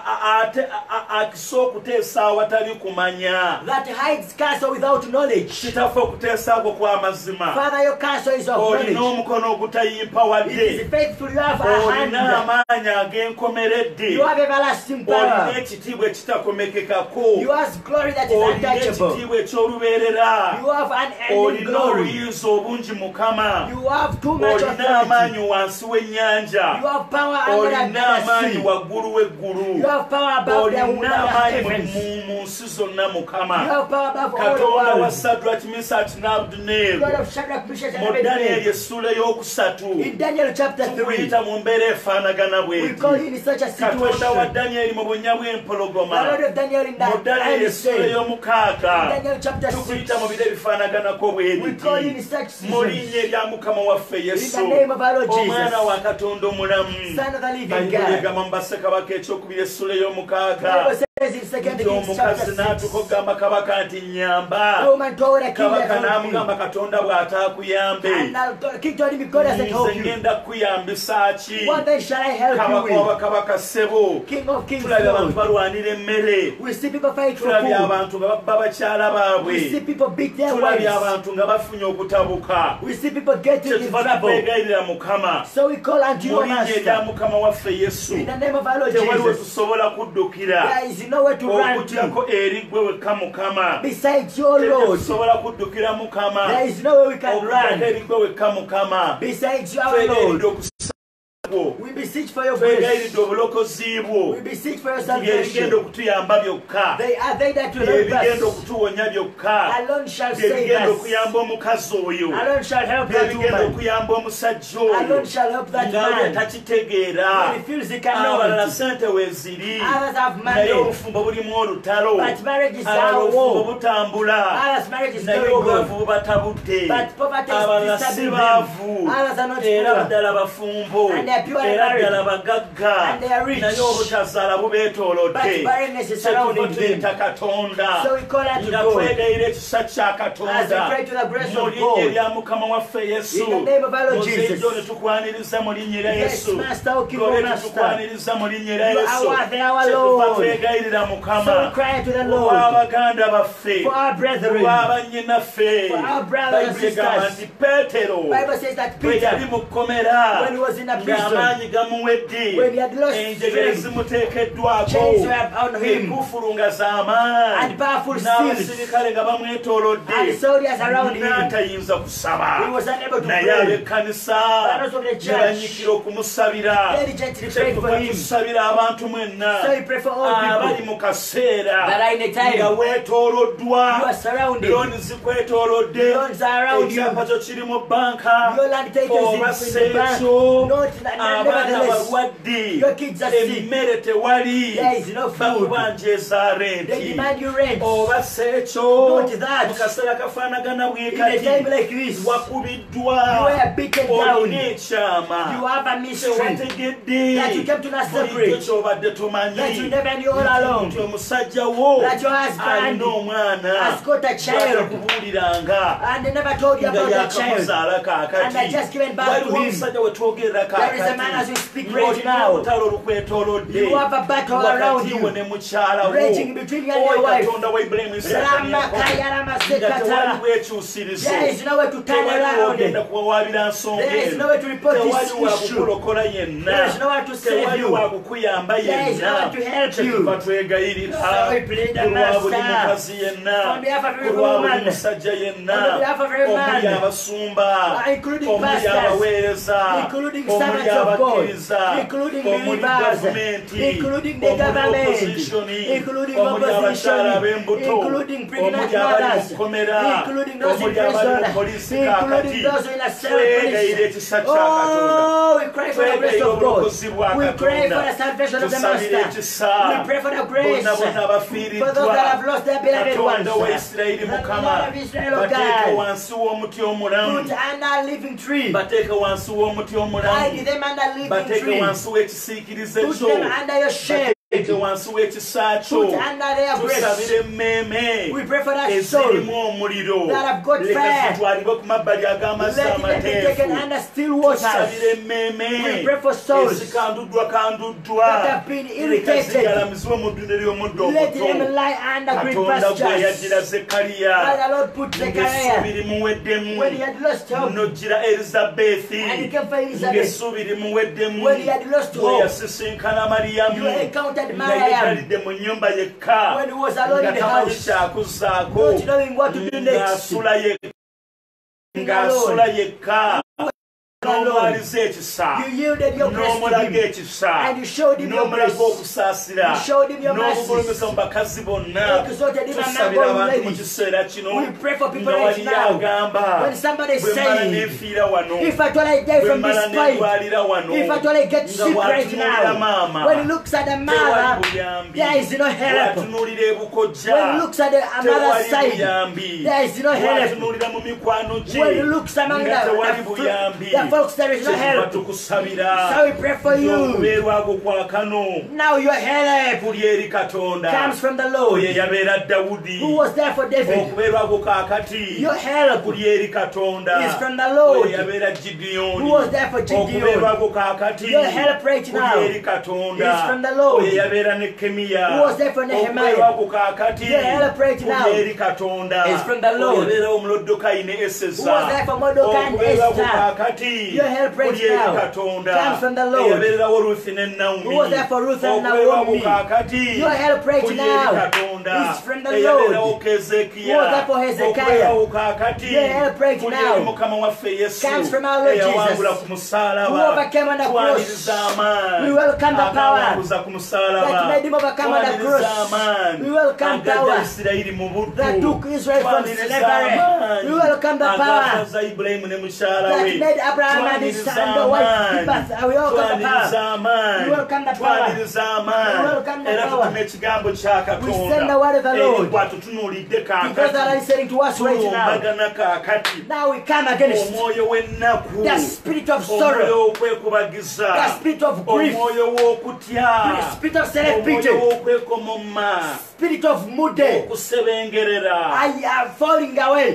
akisa okuteesa awatali kumanya. that hides counsel without knowledge. Kitaffe okuteesa ako kw'amazima. Father, your counsel is of Olina knowledge. omukono ogutayimpa It wadde. is faithful. You have a Olina hand. amaanyi ag'enkomeredde. You have everlasting Olina power. ekitiibwa ekitakomekekako. You have glory that is Olina untouchable. ekitiibwa eky'olubeerera. You have unending Olina glory. obuyinza obungi Mukama. You have too much Olina authority. amaanyi wansi w'ennyanja. You have power under the Olina amaanyi sea. waggulu w'eggulu. You have power above the Olina amaanyi heavens. mu nsi zonna You Mukama. have power above all the Katonda wa world. Sadraki, Mesaki God n'Abeduneego. of Shadrach, Meshach, and Mu Danyeri Abednego. essula ey'okusatu. In Daniel chapter 3, Tukuyita mu mbeera efaanagana we bw'eti. call in such a Katonda wa situation. Danyeri mu bunnya The bw'empologoma. Lord of Daniel in Mu that Danyeri time essula said, ey'omukaaga. Daniel chapter 6, Tukuyita mu biro ebifaanaganako we bw'ebiti. call in such Mu seasons. linnya erya Mukama waffe In Yesu. the name of our Lord Omwana wa Jesus, Katonda omulamu. Son of the living Bayibuli God. egamba mu Bassekabaka ekyokubiri essula The ey'omukaaga. Bible says in 2 Nti Kings chapter omukazi 6, n'atuuka okugamba kabaka nti the nnyamba. woman told the king Kabaka that help me. n'amugamba Katonda bw'ataakuyambe. And the king told him, God hasn't Nze helped you. ngenda kukuyambisa ki? What then shall I help Kabaka you with? w'abakabaka ssebo. King of kings, Tulabye abantu Lord. balwanira emmere. We see people fight for Tulabye food. abantu nga babba bakyala baabwe. We see people beat their Tulabye wives. abantu nga bafunye okutabuka. We see people getting in Kyetuva trouble. tukwegayirira Mukama. So we call unto Mu you, linnya erya Master. Mukama waffe Yesu. In the name of our Lord Tewali we Jesus. tusobola kuddukira. There is nowhere to run to. Okutyako eri ggwe wekka Mukama. Besides your Lord, Tetusobola kuddukira Mukama. there is nowhere we can Okutyako run. eri ggwe wekka Mukama. Besides your Twegayiridde Lord, okusa bwo. we beseech for your grace. Twegayiridde obulokozi bwo. We beseech for your Byebigenda salvation. okutuyamba byokka. They are they that will help Byebigenda us. okutuwonya byokka. Alone shall save Byebigenda us. okuyamba omukazi oyo. Alone shall help that Byebigenda woman. okuyamba omusajja oyo. Alone shall help that Nga bwe man. takitegeera. When he feels he Abalala cannot. ssente weeziri. Others have Naye money. obufumbo bulimu olutalo. But marriage is Abalala our obufumbo war. butambula. Others' marriage is Naye very obwavu good. bubatabudde. But poverty Abalala is si disturbing them. baavu. Others are not Era poor. ddala bafumbo. And they are pure and Era married. ddala bagagga. And they are rich. Naye obutazaala bubeetoolodde. But barrenness is surrounding Kyetuva them. tuyita Katonda. So we call unto Nga God. twegayira ekisa kya As we Katonda. pray to the grace Mu of linnya God. erya Mukama waffe Yesu. In the name of our Lord Muzeejo Jesus. ne tukwaniriza mu linnya erya Yes, Yesu. Master, O King, O Lord, Master. tukwaniriza mu linnya erya You are Yesu. worthy, our Kyetuva Lord. twegayirira So we Mukama. cry to the Lord Olw'abaganda baffe. for our brethren. Olw'abannyinaffe. For our brothers and Bayibuli egamba sisters. nti Peetero Bible says that bwe yali Peter, mu kkomera when he was in a prison, ng'amaanyi gamuwedde when he had lost enjegere strength, zimuteekeddwako chains were on him, ekufulu nga z'amaanyi and powerful steels, n'abasirikale nga bamwetoolodde and soldiers around him. n'atayinza kusaba He was unable to naye pray. ab'ekkanisa But also the ne church banyikira okumusabira diligently prayed for kyetuva him. tusabira abantu mwenna So we pray for all abali people mu kaseera that are in a nga time you weetooloddwa are surrounded. looni zikwetoolodde Loans are around you. ekyapa kyo kiri mu banka Your land takers in the bank. olwaseekyo Not nevertheless, abalwadde Your kids are sick. emmere tewali There is no food. bakubanja They renti demand you rent. oba si ekyo Not that. mu kaseera kafaanagana bwe In a time kati like this, wakubiddwa you were beaten down. olina ekyama You have a mystery tewategedde that you came to not bulijjo separate, kyobadde tomanyi that you never knew all along, nti omusajja wo that your husband alina omwana has got a child, kubuuliranga and they never told you nga about the child. yakamuzaala And I kaakati just given back to waliwo him. omusajja we twogerera There is a man as we speak right ng'olina now. olutalo olukwetoolodde You have a battle around wakati you, we ne mukyala wo raging between you and your oyo wife. katonda wa ibulayimu Ramakaya nga Ramasekatara. tewali bwekyusirizo There is no way to turn tewali around. wogenda kuwawaabira nsonga There is eno no way to report tewali this issue. wakukulokola yenna There is no one to save tewali you. wakukuyamba There is no yenna one to help you. kyetuva twegayirira So we plead the ku lwa buli Master. mukazi yenna On behalf of every ku lwa buli woman. musajja yenna On behalf of every man. omuli abasumba Including omuli pastors. abaweereza Including omuli servants of God. abakkiriza Including omuli believers. gavumenti Including the omuli government. opposition Including omuli opposition. abakyala ab'embuto Including pregnant omuli abali mu mothers. kkomera Including those in omuli abali mu prison. polisi Including kaakati those in a cell twegayira police. ekisa kya katonda Oh, we cry for the grace twegayira of God. obulokozi bwa We pray for katonda the salvation of the tusabire Master. ekisa We pray for the grace bonna bonna for those abafiiriddwa that have lost their beloved ones. katonda wa isirayiri The mukama Lord of Israel, O bateeke God. wansi w'omuti omulamu Put under a living tree. bateeke wansi w'omuti Hide omulamu them under a living bateeke tree. wansi w'ekisiikirize Put kyo them under your shade. bateeke wansi w'ekisa kyo Put under their breast. tusabire emmeeme We pray for that ezirimu soul omuliro that have got leka fire. zitwalibwe ku mabbali ag'amazzi Let them be amateefu taken under still waters. tusabire We emmeeme pray for souls ezikanduddwa that have been leka irritated. zigalamizibwe mu ddunde ly'omuddo Let them omuto lie under green katonda gwe pastures. yagira zekaliya As the Lord put Zechariah ng'essuubi limuweddemu when he had lost hope, n'ojjira erizabeeti and he came for Elizabeth ng'essuubi limuweddemu when he had lost bwe hope. yasisinkana mariyamu You encountered nga Mariam yeekalidde mu nnyumba yekka when he was alone nga in the tamanyi house, kyakuzaako not knowing what to do next. ng'asula yekka Alone. n'omwaliza ekisa You yielded your grace to n'omulaga him, ekisa and you showed him your n'omulaga grace. okusaasira You showed him your n'obugulumiza mercies. mu bakazi bonna Exalted him among tusabira all abantu mu ladies. kiseera kino We pray for people nga right wali now. agamba When somebody bwe mala says, nenfiira wano if at all I die bwe from mala this fight, nendwalira wano if at all I get nga sick right bw'atunuulira now, maama when he looks at the tewali mother, buyambi there is no help. bw'atunuulira ebukojja When he looks at the mother's tewali side, buyambi there is no help. bw'atunuulira mu mikwano gye When he looks among nga tewali buyambi the folks, there is no kyetuba help. tukusabira So we pray for you. okubeerwa kwo kwa kano Now your help kuli eri katonda comes from the oyo Lord, yabeera dawudi who was there for David. okubeerwa kwo kaakati Your help kuli eri katonda is from the Lord, oyo yabeera gidiyoni who was there for okubeerwa Gideon. kwo kaakati Your help right kuli now eri katonda is from the Lord, oyo yabeera nekemiya who was there for Nehemiah. okubeerwa kwo kaakati Your help right now kuli eri katonda is from the Lord, oyo yabeerawo mulodokayi ne who eseza was there for Mordecai and okubeerwa kwo Esther. kaakati Your help right kuli eri now katonda comes from the Lord, eyabeererawo ruthi ne Naomi who was there for Ruth and okubeerwa kwo Naomi. kaakati Your help right kuli eri now katonda is from the eyabeerawo Lord, kezekiya who was there for Hezekiah. okubeerawo kaakati Your help right kuli now eri mukama waffe yesu comes from our Lord eyawangula Jesus, ku who musaalaba overcame on the cross. twaniriza amaanyi We welcome the power agawanguza ku musaalaba that made him overcome on the twaniriza cross. amaanyi We welcome agadda power isirayiri mu buddu that took Israel from twaniriza slavery. amaanyi We welcome the power agafaza ibulayimu ne mukyala that we made Abraham and his twaniriza son the wife amaanyi give birth. We welcome the twaniriza power. amaanyi We welcome the power. twaniriza amaanyi We welcome the era power. tutuma ekigambo kya We send katonda the word of the Lord. eri gwatutunuulidde Because that is saying to us right now. tulumbagana kaakati Now we come against omwoyo w'ennaku the spirit of omwoyo sorrow, w'okwekubagiza the spirit of grief, omwoyo w'okutya the spirit of omwoyo self-pity, w'okwekomoma spirit of moody. okusebengerera I am falling away,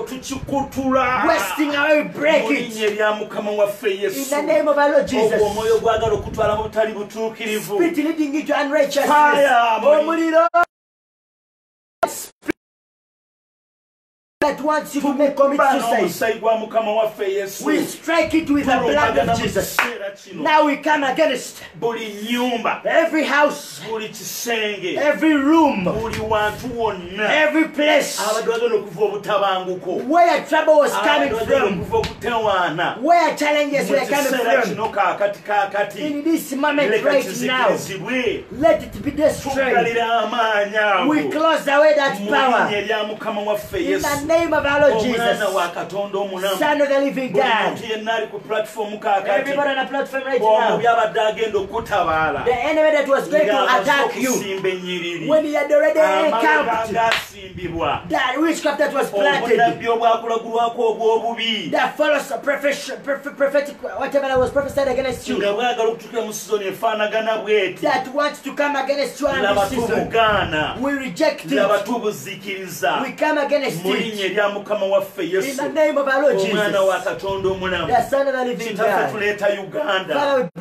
tukikutula wasting away, break mu linnya it. erya mukama waffe In yesu the name of our Lord ogwo Jesus. omwoyo gwagala okutwala mu butali butuukirivu Spirit leading you to unrighteousness. Fire, Omuliro that wants you to make commit bana suicide. omusaayi gwa mukama waffe yesu We strike it with the blood tulumbagana of mu Jesus. kiseera kino Now we come against buli nnyumba every house, buli kisenge every room, buli wantu wonna every place abadde bagenda okuva obutabanguko where trouble was coming abadde bagenda from, okuva okutewaana where challenges mu were coming kiseera from. kino kaakati In this moment leka right now, kizikirizibwe let it be destroyed. tugalira amaanyi ago We close away that mu power linnya erya mukama waffe in the yesu name of our Lord omwana Jesus, wa katonda omulamu Son of the living buli God. muntu yenna ali ku platform kaakati Everybody on the platform right omubi now, abadde agenda okutabaala the enemy that was going to ng'amaze attack you, okusimba ennyiriri when he had already amabega encamped, agaasimbibwa that witchcraft that was planted, obunabbi obwakulagulwako obw'obubi that false prophetic whatever that was prophesied against you, nga bwagala okutukira mu sizoni efaanagana bw'eti that wants to come against you in laba this season, tubugaana we reject laba it. tubuzikiriza We come against mu it linnya erya mukama waffe in yesu the name of our Lord omwana wa Jesus, katonda omulamu the Son of the living kitaffe God. tuleeta uganda Father,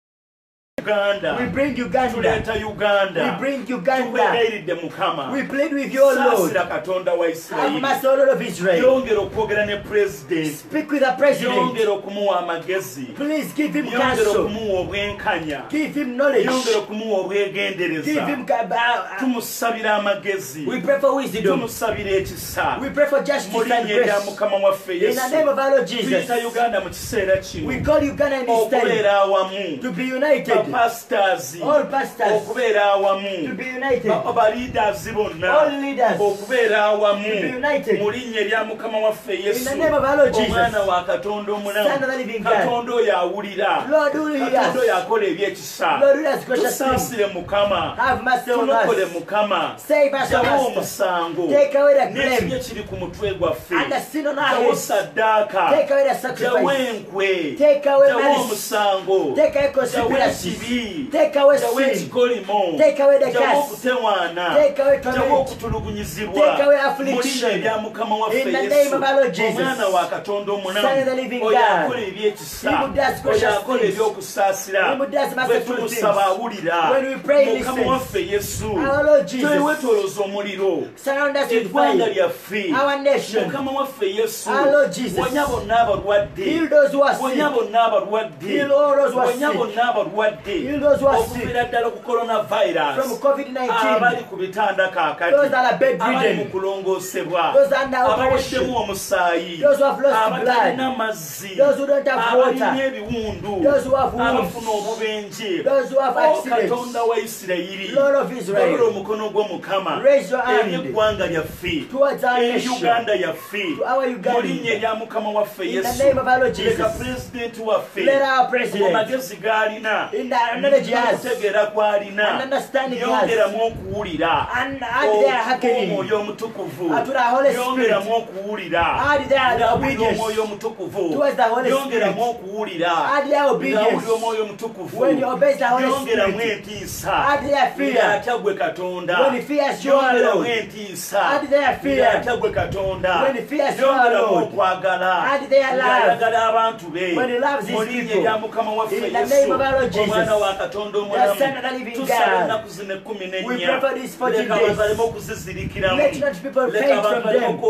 we bring Uganda. tuleeta uganda We bring Uganda. tukwegayiridde mukama We plead with your Lord. saasira katonda wa Have isirayiri mercy, O Lord of Israel. yongera okwogera ne pulezidenti Speak with the president. yongera okumuwa amagezi Please give him yongera counsel. okumuwa obwenkanya Give him knowledge. yongera okumuwa Give obwegendereza him. tumusabira amagezi We pray for wisdom. tumusabira ekisa We pray for mu justice and linnya erya grace. mukama waffe In the yesu name of our Lord Jesus, tuyita uganda mu kiseera we kino call Uganda in this time okubeera awamu to be united. bapasitaazi All pastors okubeera to awamu be united. baliidazi bonna All leaders okubeera awamu to be united. mu linnya erya mukama waffe In yesu the name of our Lord Jesus, omwana wa katonda Son of omulamu the living God. katonda oyo awulira Lord, who lead katonda oyo us? akola ebyekisa Lord, who has gracious things. tusaasire mukama Have mercy on tunokole us. mukama Save us, O jawo Master. omusango Take away the n'ekibye blame kiri ku mutwe gwaffe and the sin on our jawo heads. saddaaka Take away the jawo sacrifice. enkwe Take away jawo malice. omusango Take away jawo conspiracies. ekibi Take away jawo sin. ekikolimo Take away the jawo curse. okutewaana Take away jawo torment. okutulugunyizibwa Take away mu affliction. linnya erya mukama waffe In the name yesu of our Lord Jesus. omwana wa katonda Son of the omulamu living oyo God. akola ebyekisa He who does oyo gracious akola things. ebyokusaasira He who does bwe merciful tumusaba things. awulira When we pray, he mukama listens. waffe yesu Our Lord Jesus. twewetoloza omuliro Surround us with eggwanga fire. lyaffe Our nation. mukama waffe yesu Our Lord Jesus. wonya bonna abalwadde Heal those who are wonya sick. bonna abalwadde Heal all those who are wonya sick. bonna abalwadde Heal those who are okuviira ddala ku coronavirus From COVID-19. abali ku bitanda kaakati Those that are abali mu bedridden. kulongoosebwa Those under operation. abaweddemu omusaayi Those who have lost abatalina blood. mazzi Those who don't have abalina water. ebiwundu Those who have wounds. abafuna obubenje Those who have O accidents. katonda wa isirayiri Lord of golola Israel. omukono gwo mukama Raise your eri hand eggwanga lyaffe towards our eri nation. uganda yaffe To our mu Uganda. linnya erya mukama waffe In the yesu name of our Lord leka Jesus. pulezidenti waffe Let our mu president, magezi g'alina in the knowledge he has, n'okutegeera kw'alina and understanding he has, yongeramu okuwulira and add their hearkening, omwoyo omutukuvu to the Holy Spirit, yongeramu okuwulira add their ng'awulira obedience omwoyo omutukuvu towards the Holy yongeramu Spirit, okuwulira add their obedience ng'awulira omwoyo omutukuvu when you obey the Holy yongeramu Spirit, entiisa add their fear ng'atya gwe katonda when he fears you yongeramu alone, entiisa add their fear ng'atya gwe katonda when he fears you yongeramu alone, okwagala add their love ng'ayagala abantu be when he loves his mu linnya people. erya mukama waffe In the yesu name of our Lord Jesus, omwana wa katonda the omulamu Son of the living tusaba God. ennaku zino 14 We pray for these 14 leka abantu baleme days. okuzizirikiramu Let not people leka faint abantu from baleme them.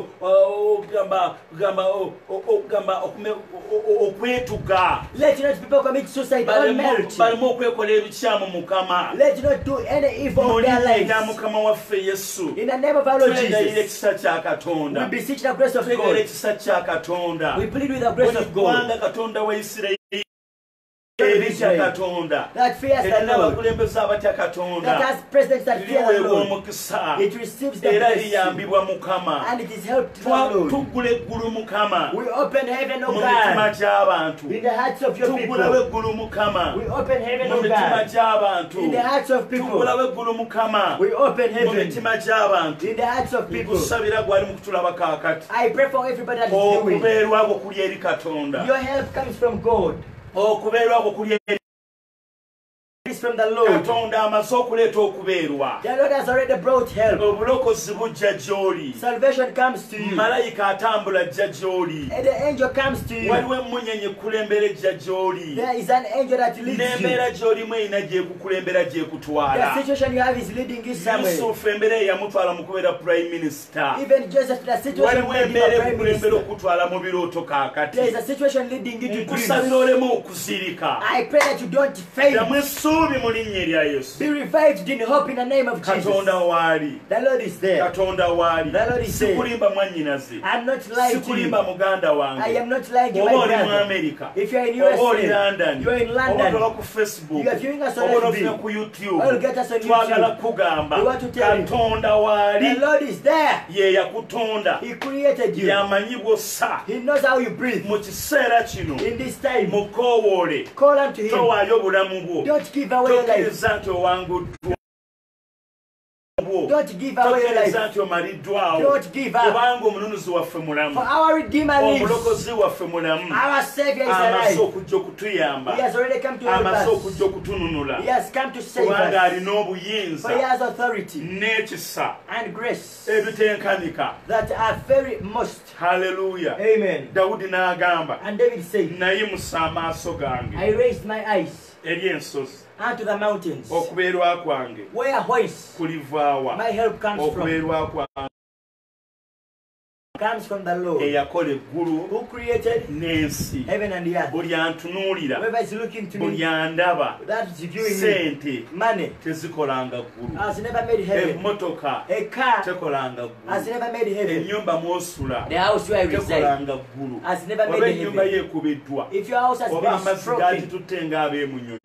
okwetuga Let not people commit suicide or melt. baleme okwekola ebikyamu mukama Let not do any evil mu in their linnya erya lives. mukama waffe yesu In the name of our Lord twegayira Jesus, ekisa kya katonda we beseech the grace of twegayira God. ekisa kya katonda We plead with the grace buli of God ggwanga katonda wa isirayiri eritya katonda that fears the erina Lord, abakulembeze abatya that katonda has presidents that fear the liweebwa Lord. omukisa It receives the era blessing liyambibwa mukama and it is helped to the Lord. tuggula eggulu mukama We open heaven, mu O mitima God, gy'abantu in the hearts of your tuggulawo people. eggulu mukama We open heaven, mu O mitima God, gy'abantu in the hearts of people. tuggulawo eggulu mukama We open mu heaven mitima gy'abantu in the hearts of people. nkusabira gwali mu kutulaba kaakati I pray for everybody that is doing. okubeerwa kwo kuli eri katonda Your help comes from God. okubeerwa kwo kuli eri It's from the Lord. katonda amaze okuleeta okubeerwa The Lord has already brought help. obulokozi bujja gy'oli Salvation comes to you. malayika atambula ajja gy'oli And the angel comes to you. waliwo emunyenye ekkulembera ejja gy'oli There is an angel that leads you. n'embeera gy'olimu erina gyekukulembera The gyekutwala situation you have is leading you somewhere. yusufu embeera eyamutwala mu kubeera prime minister Even Joseph, the situation waliwo leading embeera the prime ekukulembera minister. okutwala mu birooto kaakati There is a situation leading you to dreams. nkusabira olemu okuzirika I pray that you don't faint. ddamu essuubi essuubi mu linnya erya Yesu. Be revived in hope in the name of Jesus. Katonda waali. The Lord is there. Katonda waali. The Lord is there. Sikulimba mwannyinaze. I'm not lying to Sikulimba you. muganda wange. I am not lying to Oba my oli mu brother. America. If you are in Oba oli USA, London. you are in Oba London. tola ku Facebook. You are viewing us on Oba FB. olofuna ku YouTube. Or get us on Twagala YouTube. kugamba. We want to tell you. Katonda waali. The Lord is there. Ye yakutonda. He created you. Yamanyi bw'ossa. He knows how you breathe. Mu kiseera kino. In this time, Mukoowoole. call unto Him. Towaayo bulamu bwo. Don't give away your life. Tokkiriza nti owanguddwa. Don't give away your Tokkiriza life. nti omaliddwawo. Don't give up. Kubanga omununuzi waffe mulamu. For our Redeemer lives. Omulokozi waffe mulamu. Our Savior is Amaze alive. okujja okutuyamba. He has already come to help Amaze us. okujja okutununula. He has come to save Kubanga us. alina obuyinza For He has authority n'ekisa and grace ebitenkanika. that are very most. Haleluya. Amen. Dawudi n'agamba, And David said, nayimusa amaaso gange I raised my eyes eri ensozi. unto the mountains. Okubeerwa kwange Whence kulivaawa. my help comes from. Okubeerwa kwange Comes from the Lord, eyakola eggulu who created n'ensi. heaven and the earth. Buli antunuulira, Whoever is looking to buli me, andaba, that is viewing me, sente money tezikolanga ggulu. has never made heaven. Emmotoka A car tekolanga has ggulu. never made heaven. Ennyumba mw'osula The house where I reside tekolanga ggulu. has never Oba made ennyumba heaven. yeekubiddwa. If your house has Oba been amazzi broken, gagitutte ng'ab'emunyonyi.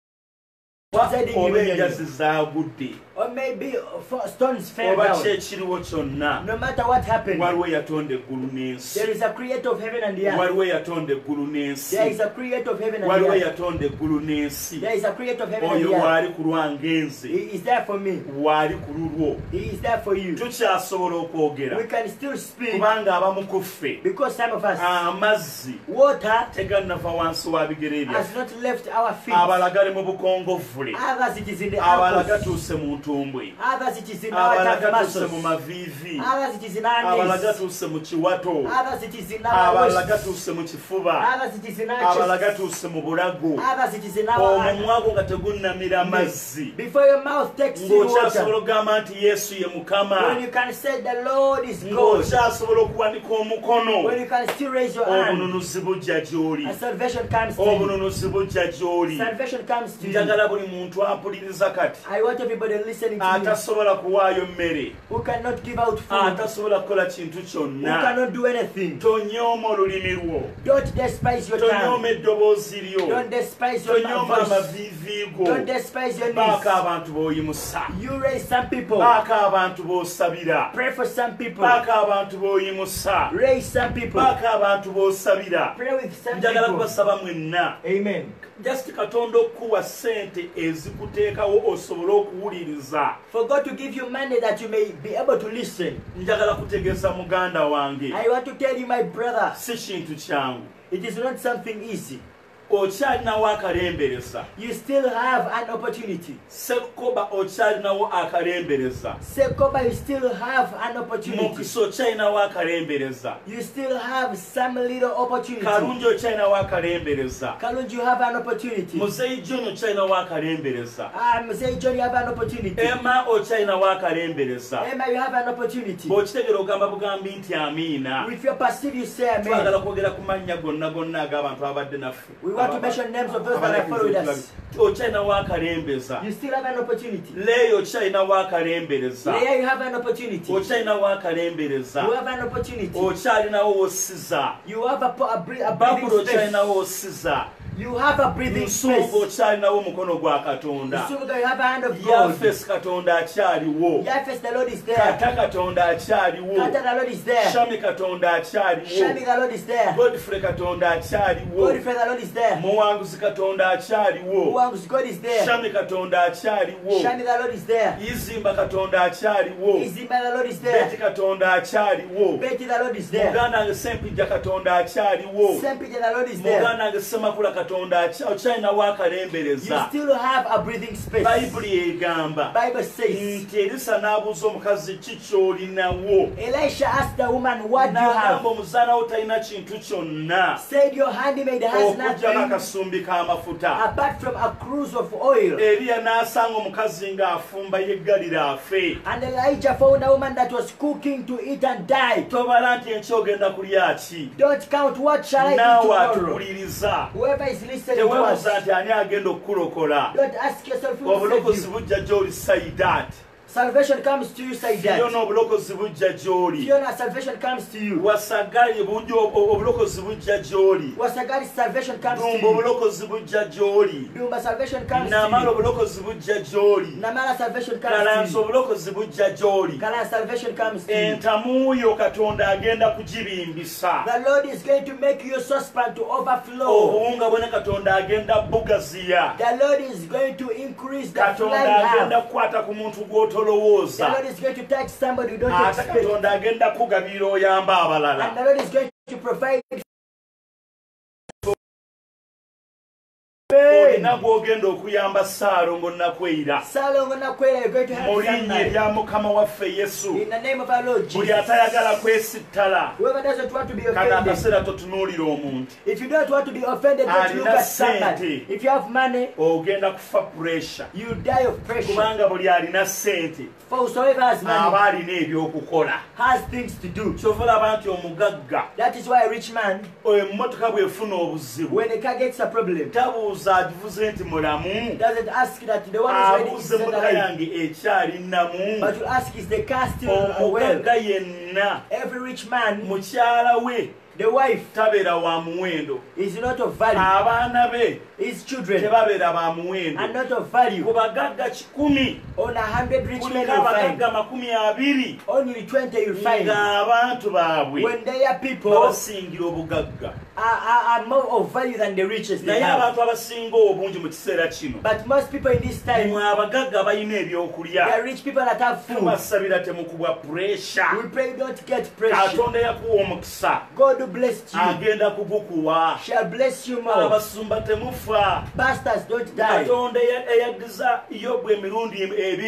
residing in Oba the enjazi zaagudde. or maybe stones fell Oba down, ki ekiriwo kyonna. no matter what happened, Waliwo eyatonda eggulu n'ensi. there is a creator of heaven and the earth. Waliwo eyatonda eggulu n'ensi. There is a creator of heaven and Waliwo the earth. eyatonda eggulu n'ensi. There is a creator of heaven and Oyo the earth. waali ku lwangenze. He is there for me. Waali ku lulwo. He is there for you. Tukyasobola okwogera. We can still speak Kubanga abamu ku ffe because some of us, amazzi water tegannava wansi wa bigere has byaffe. not left our feet. Abalala gali mu bukongovvule. Others it is in the Abalala ankles. gatuuse mu ntumbwe. Others it is in our Abalala calf gatuuse mu muscles. maviivi. Others it is in our Abalala knees. gatuuse mu kiwato. Others it is in our Abalala waist. gatuuse mu kifuba. Others it is in our Abalala chest. gatuuse mu bulago. Others it is in our Omumwa gwo nga tegunnamira mazzi. Before your mouth takes in water, Ng'okyasobola okugamba nti Yesu ye Mukama. when you can say the Lord is God, Ng'okyasobola okuwanika omukono. when you can still raise your hand, Obununuzi bujja gy'oli. and salvation comes to you. Obununuzi bujja gy'oli. Salvation comes to you. Njagala buli muntu ampuliriza kati. I want everybody listening to me Atasobola kuwaayo mmere. who cannot give out food, Atasobola kukola kintu who kyonna. cannot do anything. Tonyooma olulimi lwo. Don't despise your tongue. Tonyooma eddoboozi lyo. Don't despise your Tonyooma voice. amaviivi go. Don't despise your Baako knees. abantu b'oyimusa. You raise some people. Baako abantu b'osabira. Pray for some people. Baako abantu b'oyimusa. Raise some people. Baako abantu b'osabira. Pray with some Njagala people. kubasaba mwenna. Amen. Just Katonda okuwa ssente ezikuteekawo osobole okuwuliriza. For God to give you money that you may be able to listen. Njagala kutegeeza muganda wange. I want to tell you, my brother, Si kintu kyangu. it is not something easy. Okyalinawo akalembereza. You still have an opportunity. Ssekkoba okyalinawo akalembereza. Sekoba, you still have an opportunity. Mukisa okyalinawo akalembereza. You still have some little opportunity. Kalungi okyalinawo akalembereza. Kalunji, you have an opportunity. Muzeyi John okyalinawo akalembereza. Say, John, you have an opportunity. Emma okyalinawo akalembereza. Emma, you have an opportunity. Bw'okitegera ogamba bugambi nti amiina. If you're passive, you say amen. Twagala kwogera ku mannya gonna ag'abantu abadde naffe. We want to mention names of those that have followed us. Okyalinawo akalembeza. You still have an opportunity. Leeyo okyalinawo akalembereza. There you have an opportunity. Okyalinawo akalembereza. You have an opportunity. Okyalinawo wosiza. You have a Bakulu breathing space. okyalinawo wosiza. You have a breathing Nsuuga space. okyalinawo omukono gwa Katonda. You have a hand of God. Yafesi Katonda akyaliwo. Yafes, the Lord is there. Kata Katonda akyaliwo. Kata, the Lord is there. Shami Katonda Shami, akyaliwo. the Lord is there. Godfrey Katonda akyaliwo. Godfrey, the Lord is there. Muwanguzi Katonda akyaliwo. God is there. Shami Katonda akyaliwo. Shami, the Lord is there. Izimba Katonda akyaliwo. Izimba, the Lord is Beti there. Katonda akyaliwo. Betty, the Lord is there. Muganda wange Sempijja Katonda akyaliwo. Sempija, the Lord is there. Muganda wange Semakula Katonda okyalinawo You akalembereza. still have a breathing space. Bayibuli egamba Bible says, nti Erisa n'abuuza omukazi ki ky'olinawo. Elisha asked the woman, what do you N'agamba have? omuzaana wo talina kintu kyonna Said, your handmaid has okuggyako nothing akasumbi k'amafuta. apart from a cruise of oil. Eriya n'asanga omukazi ng'afumba yeggalira afe. And Elijah found a woman that was cooking to eat and die. Tobala nti enkya ogenda kulya ki? Don't count, what shall I eat Naawe tomorrow? atuwuliriza. Whoever is is listening to us. teweebuuza nti ani agenda okukulokola Don't ask yourself who will obulokozi save you. bujja gy'oli Saidaati Salvation comes to you, Saidat. Fiona obulokozi bujja gy'oli Fiona, salvation comes to you. Wasagali obulokozi bujja gy'oli Wasagari, salvation comes to Dumba you. obulokozi bujja gy'oli Dumba, salvation comes Namala to you. obulokozi bujja gy'oli Namala, salvation comes Kalansi to you. obulokozi bujja gy'oli Kala, salvation comes to you. entamuyo Katonda agenda kugibimbisa The Lord is going to make your saucepan to overflow. obuwunga bwene Katonda agenda bugaziya The Lord is going to increase the flow you Katonda agenda have. kukwata ku muntu The gw'otolowooza Lord is going to touch somebody you don't ate expect. Katonda agenda kugabira oyamba And abalala the Lord is going to provide. olina gw'ogenda okuyamba Saalongo Nakwera Salongo Nakwera, you're going to mu help linnya somebody. erya Mukama waffe Yesu In the name of our Lord buli Jesus. atayagala kwesittala Whoever doesn't want to be kana offended. akaseera totunuulira omuntu If you don't want to be offended, don't look Alina at somebody. sente. If you have money, ogenda kufa pressure you die of pressure. kubanga buli alina ssente For whosoever has aba money alina ebyokukola has things to do. kyova olaba nti omugagga That is why a rich man, emmotoka bw'efuna obuzibu when a car gets a problem, tabuuza agivuze nti mulamu doesn't ask that the one who's ready is abuuze set emmotoka alive. yange ekyali namu But you ask, is the car still well? omugagga yenna Every rich man, mukyala we the wife tabeera wa muwendo is not of value. abaana be His children tebabeera ba are muwendo not of value. ku bagagga 100 On 100 rich men kuliko you find, abagagga 20 only 20 you find. ng'abantu baabwe When their people babasingira obugagga are more of value than the richest they naye have. abantu abasinga obungi mu kiseera kino But most people in this time, mwe abagagga balina they ebyokulya are rich people that have food. tubasabira temukubwa puresha We pray don't get pressure. katonda yakuwa omukisa God who blessed you agenda kugukuwa shall bless you more. abasumba temufa Bastards don't die. katonda eyagiza yobu emirundi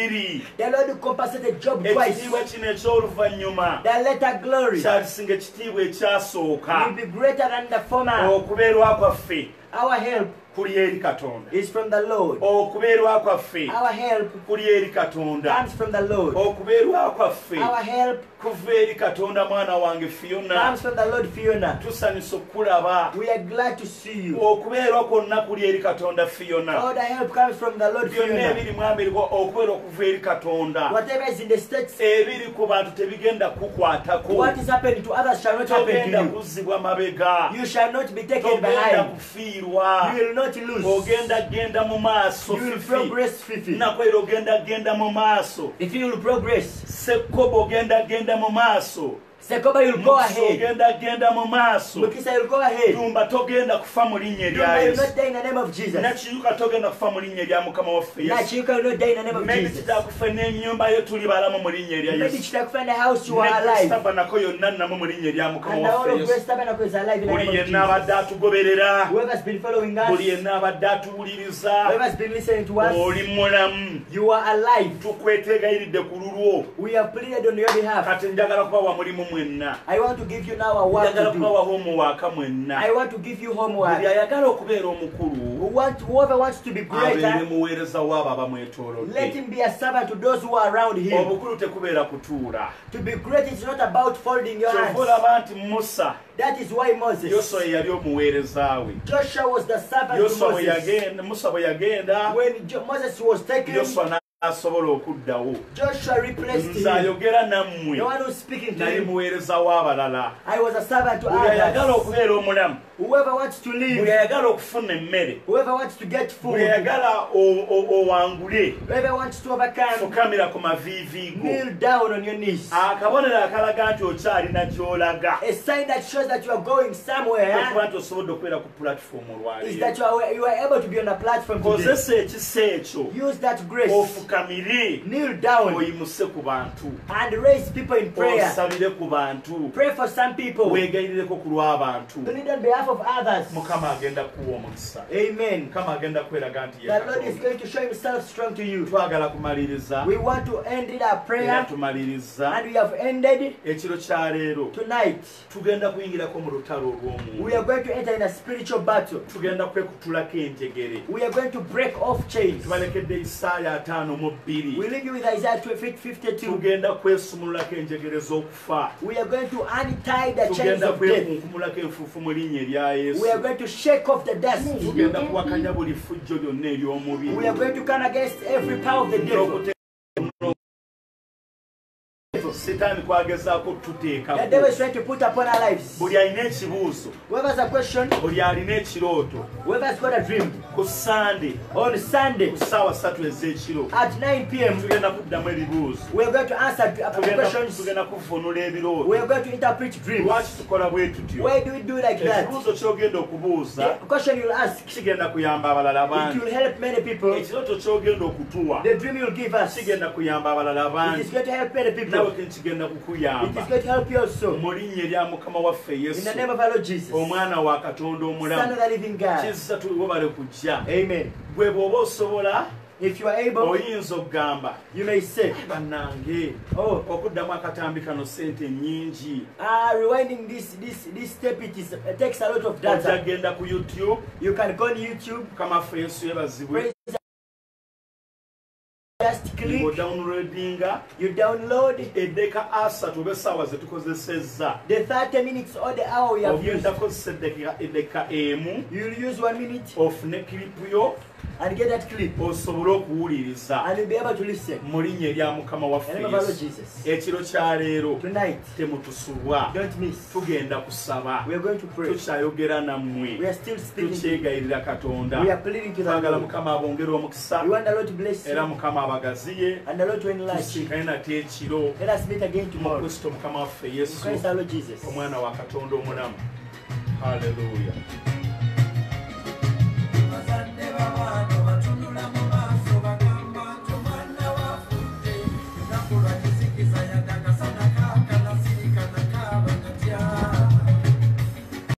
2 The Lord who compensated Job twice. ekitiibwa kino eky'oluvannyuma The latter glory kyalisinga ekitiibwa ekyasooka will be greater than the former. okubeerwa kwaffe Our help kuli eri katonda is from the Lord. okubeerwa kwaffe Our help kuli eri katonda comes from the Lord. okubeerwa kwaffe Our help kuva eri katonda mwana wange Fiona comes from the Lord, Fiona. tusanyusa okulaba We are glad to see you. okubeerwa kwonna kuli eri katonda Fiona All the help comes from the Lord, byonna Fiona. ebiri mu Amerika okubeera okuva eri katonda Whatever is in the States, ebiri ku bantu tebigenda kukwatako what is happening to others shall not happen togenda to you. kuzzibwa mabega You shall not be taken togenda behind. kufiirwa You will not lose. ogenda genda mu maaso You will fifi progress, Fifi. nakwera ogenda genda mu maaso If you will progress, sekkobo ogenda genda mu maaso Sekoba, you'll go Mukisa ahead. ogenda genda mu maaso Mukisa, you'll go ahead. tumba togenda kufa mu linnya erya Dumba, you'll Yesu not die in the name of Jesus. nakiyuka togenda kufa mu linnya erya Mukama waffe Yesu Nachiyuka, you'll not die in the name of maybe Jesus. kitakufa n'ennyumba yo tuli balamu mu linnya erya Maybe Yesu Chitakufa in the house you are ne alive. tabanako yonna namu mu linnya erya Mukama And the whole waffe of Yesu Grace Tabernacle is alive in the buli name of yenna abadde Jesus. atugoberera Whoever's been following us, buli yenna abadde atuwuliriza whoever's been listening to us, oli mulamu you are alive. tukwetegayiridde ku lulwo We have pleaded on your behalf. kati njagala kubawa mulimu mwenna I want to give you now a work njagala to do. kubawa homuwaaka mwenna I want to give you buli homework. ayagala okubeera omukulu Whoever wants to be abeere greater, muweereza waabo let abamwetoolodde him be a servant to those who are around him. obukulu tekubeera kutuula To be great is not about folding your kyova hands. olaba nti musa That is why Moses, yoswa ye yali omuweereza we Joshua was the servant to yoswa Moses. musa bwe yagenda When Moses was taken, yoswa n'asobola okuddawo Joshua replaced nze him. ayogera nammwe The one who's speaking to nali him, muweereza w'abalala I was a servant to buli ayagala others. okubeera omulamu Whoever wants to buli live, ayagala okufuna emmere whoever wants to get buli food, ayagala owangule whoever wants to overcome, fukamira ku maviivi go kneel down on your knees. akabonero akalaga nti okyalina gy'olaga A sign that shows that you are going somewhere okuba nti osobodde okubeera ku pulatifomu is that olwaleero you are able to be on a platform today. kozesa ekisa ekyo Use that grace. ofukamire Kneel down oyimuse ku bantu and raise people in prayer. osabire ku bantu Pray for some people. weegayirireko ku lw'abantu Plead on behalf of others. mukama agenda kuwa omukisa Amen. mukama agenda kweraga nti The Lord is yekatonda going to show himself strong to you. twagala kumaliriza We want to end it our era prayer, tumaliriza and we have ended ekiro kya leero tonight. tugenda kuyingirako mu lutalo We are olw'omuntu going to enter in a spiritual battle. tugenda kwekutulako enjegere We are going to break off chains. tubalekedde Isaaya 5:1 52 We leave you with Isaiah 52. tugenda kwesumululako enjegere z'okufa We are going to untie the chains tugenda of death. kwekunkumulako enfuufu mu linnya erya Yesu We are going to shake off the dust. tugenda kuwakanya buli ffujjo lyonna ery'omubiri We are going to come against every power of the devil. Setaani kwagezaako The tuteekako devil is trying to put upon our lives. buli alina ekibuuzo Whoever has a question, buli alina ekirooto whoever has got a dream, ku Sande on Sunday ku ssaawa 3 ez'ekiro at 9 p.m., tugenda kuddamu ebibuuzo we are going to answer questions. tugenda kuvunula We ebirooto are going to interpret dreams. lwaki tukola bwe tutyo Why do we do like that? ekibuuzo ky'ogenda okubuuza The question you'll ask, kigenda kuyamba abalala it bangi will help many people. ekirooto ky'ogenda okutuwa The dream you'll give us, it kigenda kuyamba abalala is bangi going to help many nawe people. kigenda It is kukuyamba going to help you also. mu linnya erya mukama waffe In Yesu the name of our Lord Jesus, omwana wa katonda Son omulamu of the living God. kizza tuwebale kujja Amen. gwe bw'oba osobola If you are able, oyinza okugamba you may say, bannange oh, okuddamu akatambi kano sente nnyingi rewinding this step, it takes a lot of ojja data. genda ku YouTube You can go on YouTube, mukama waffe Yesu yebazibwe praise the- just click, ng'odownloadinga you download eddeeka asatu oba essaawa ze tukozesezza the 30 minutes or the hour we have used. ogenda kozesa eddeeka emu You'll use 1 minute ofune kiripu yo and get that clip, osobole okuwuliriza and you'll be able to listen. mu linnya erya mukama In waffe the name of our Lord Yesu Jesus. ekiro kya leero Tonight, temutusulwa don't miss. tugenda kusaba We are going to pray. tukyayogera nammwe We are still speaking. tukyegayirira katonda We are pleading to the twagala Lord. mukama abongere omukisa We want the Lord to bless era you mukama abagaziye and the Lord to enlarge. tusinkane nate ekiro Let us meet again mu tomorrow. kristo mukama waffe In Yesu Christ our Lord Jesus. omwana wa katonda omulamu haleluya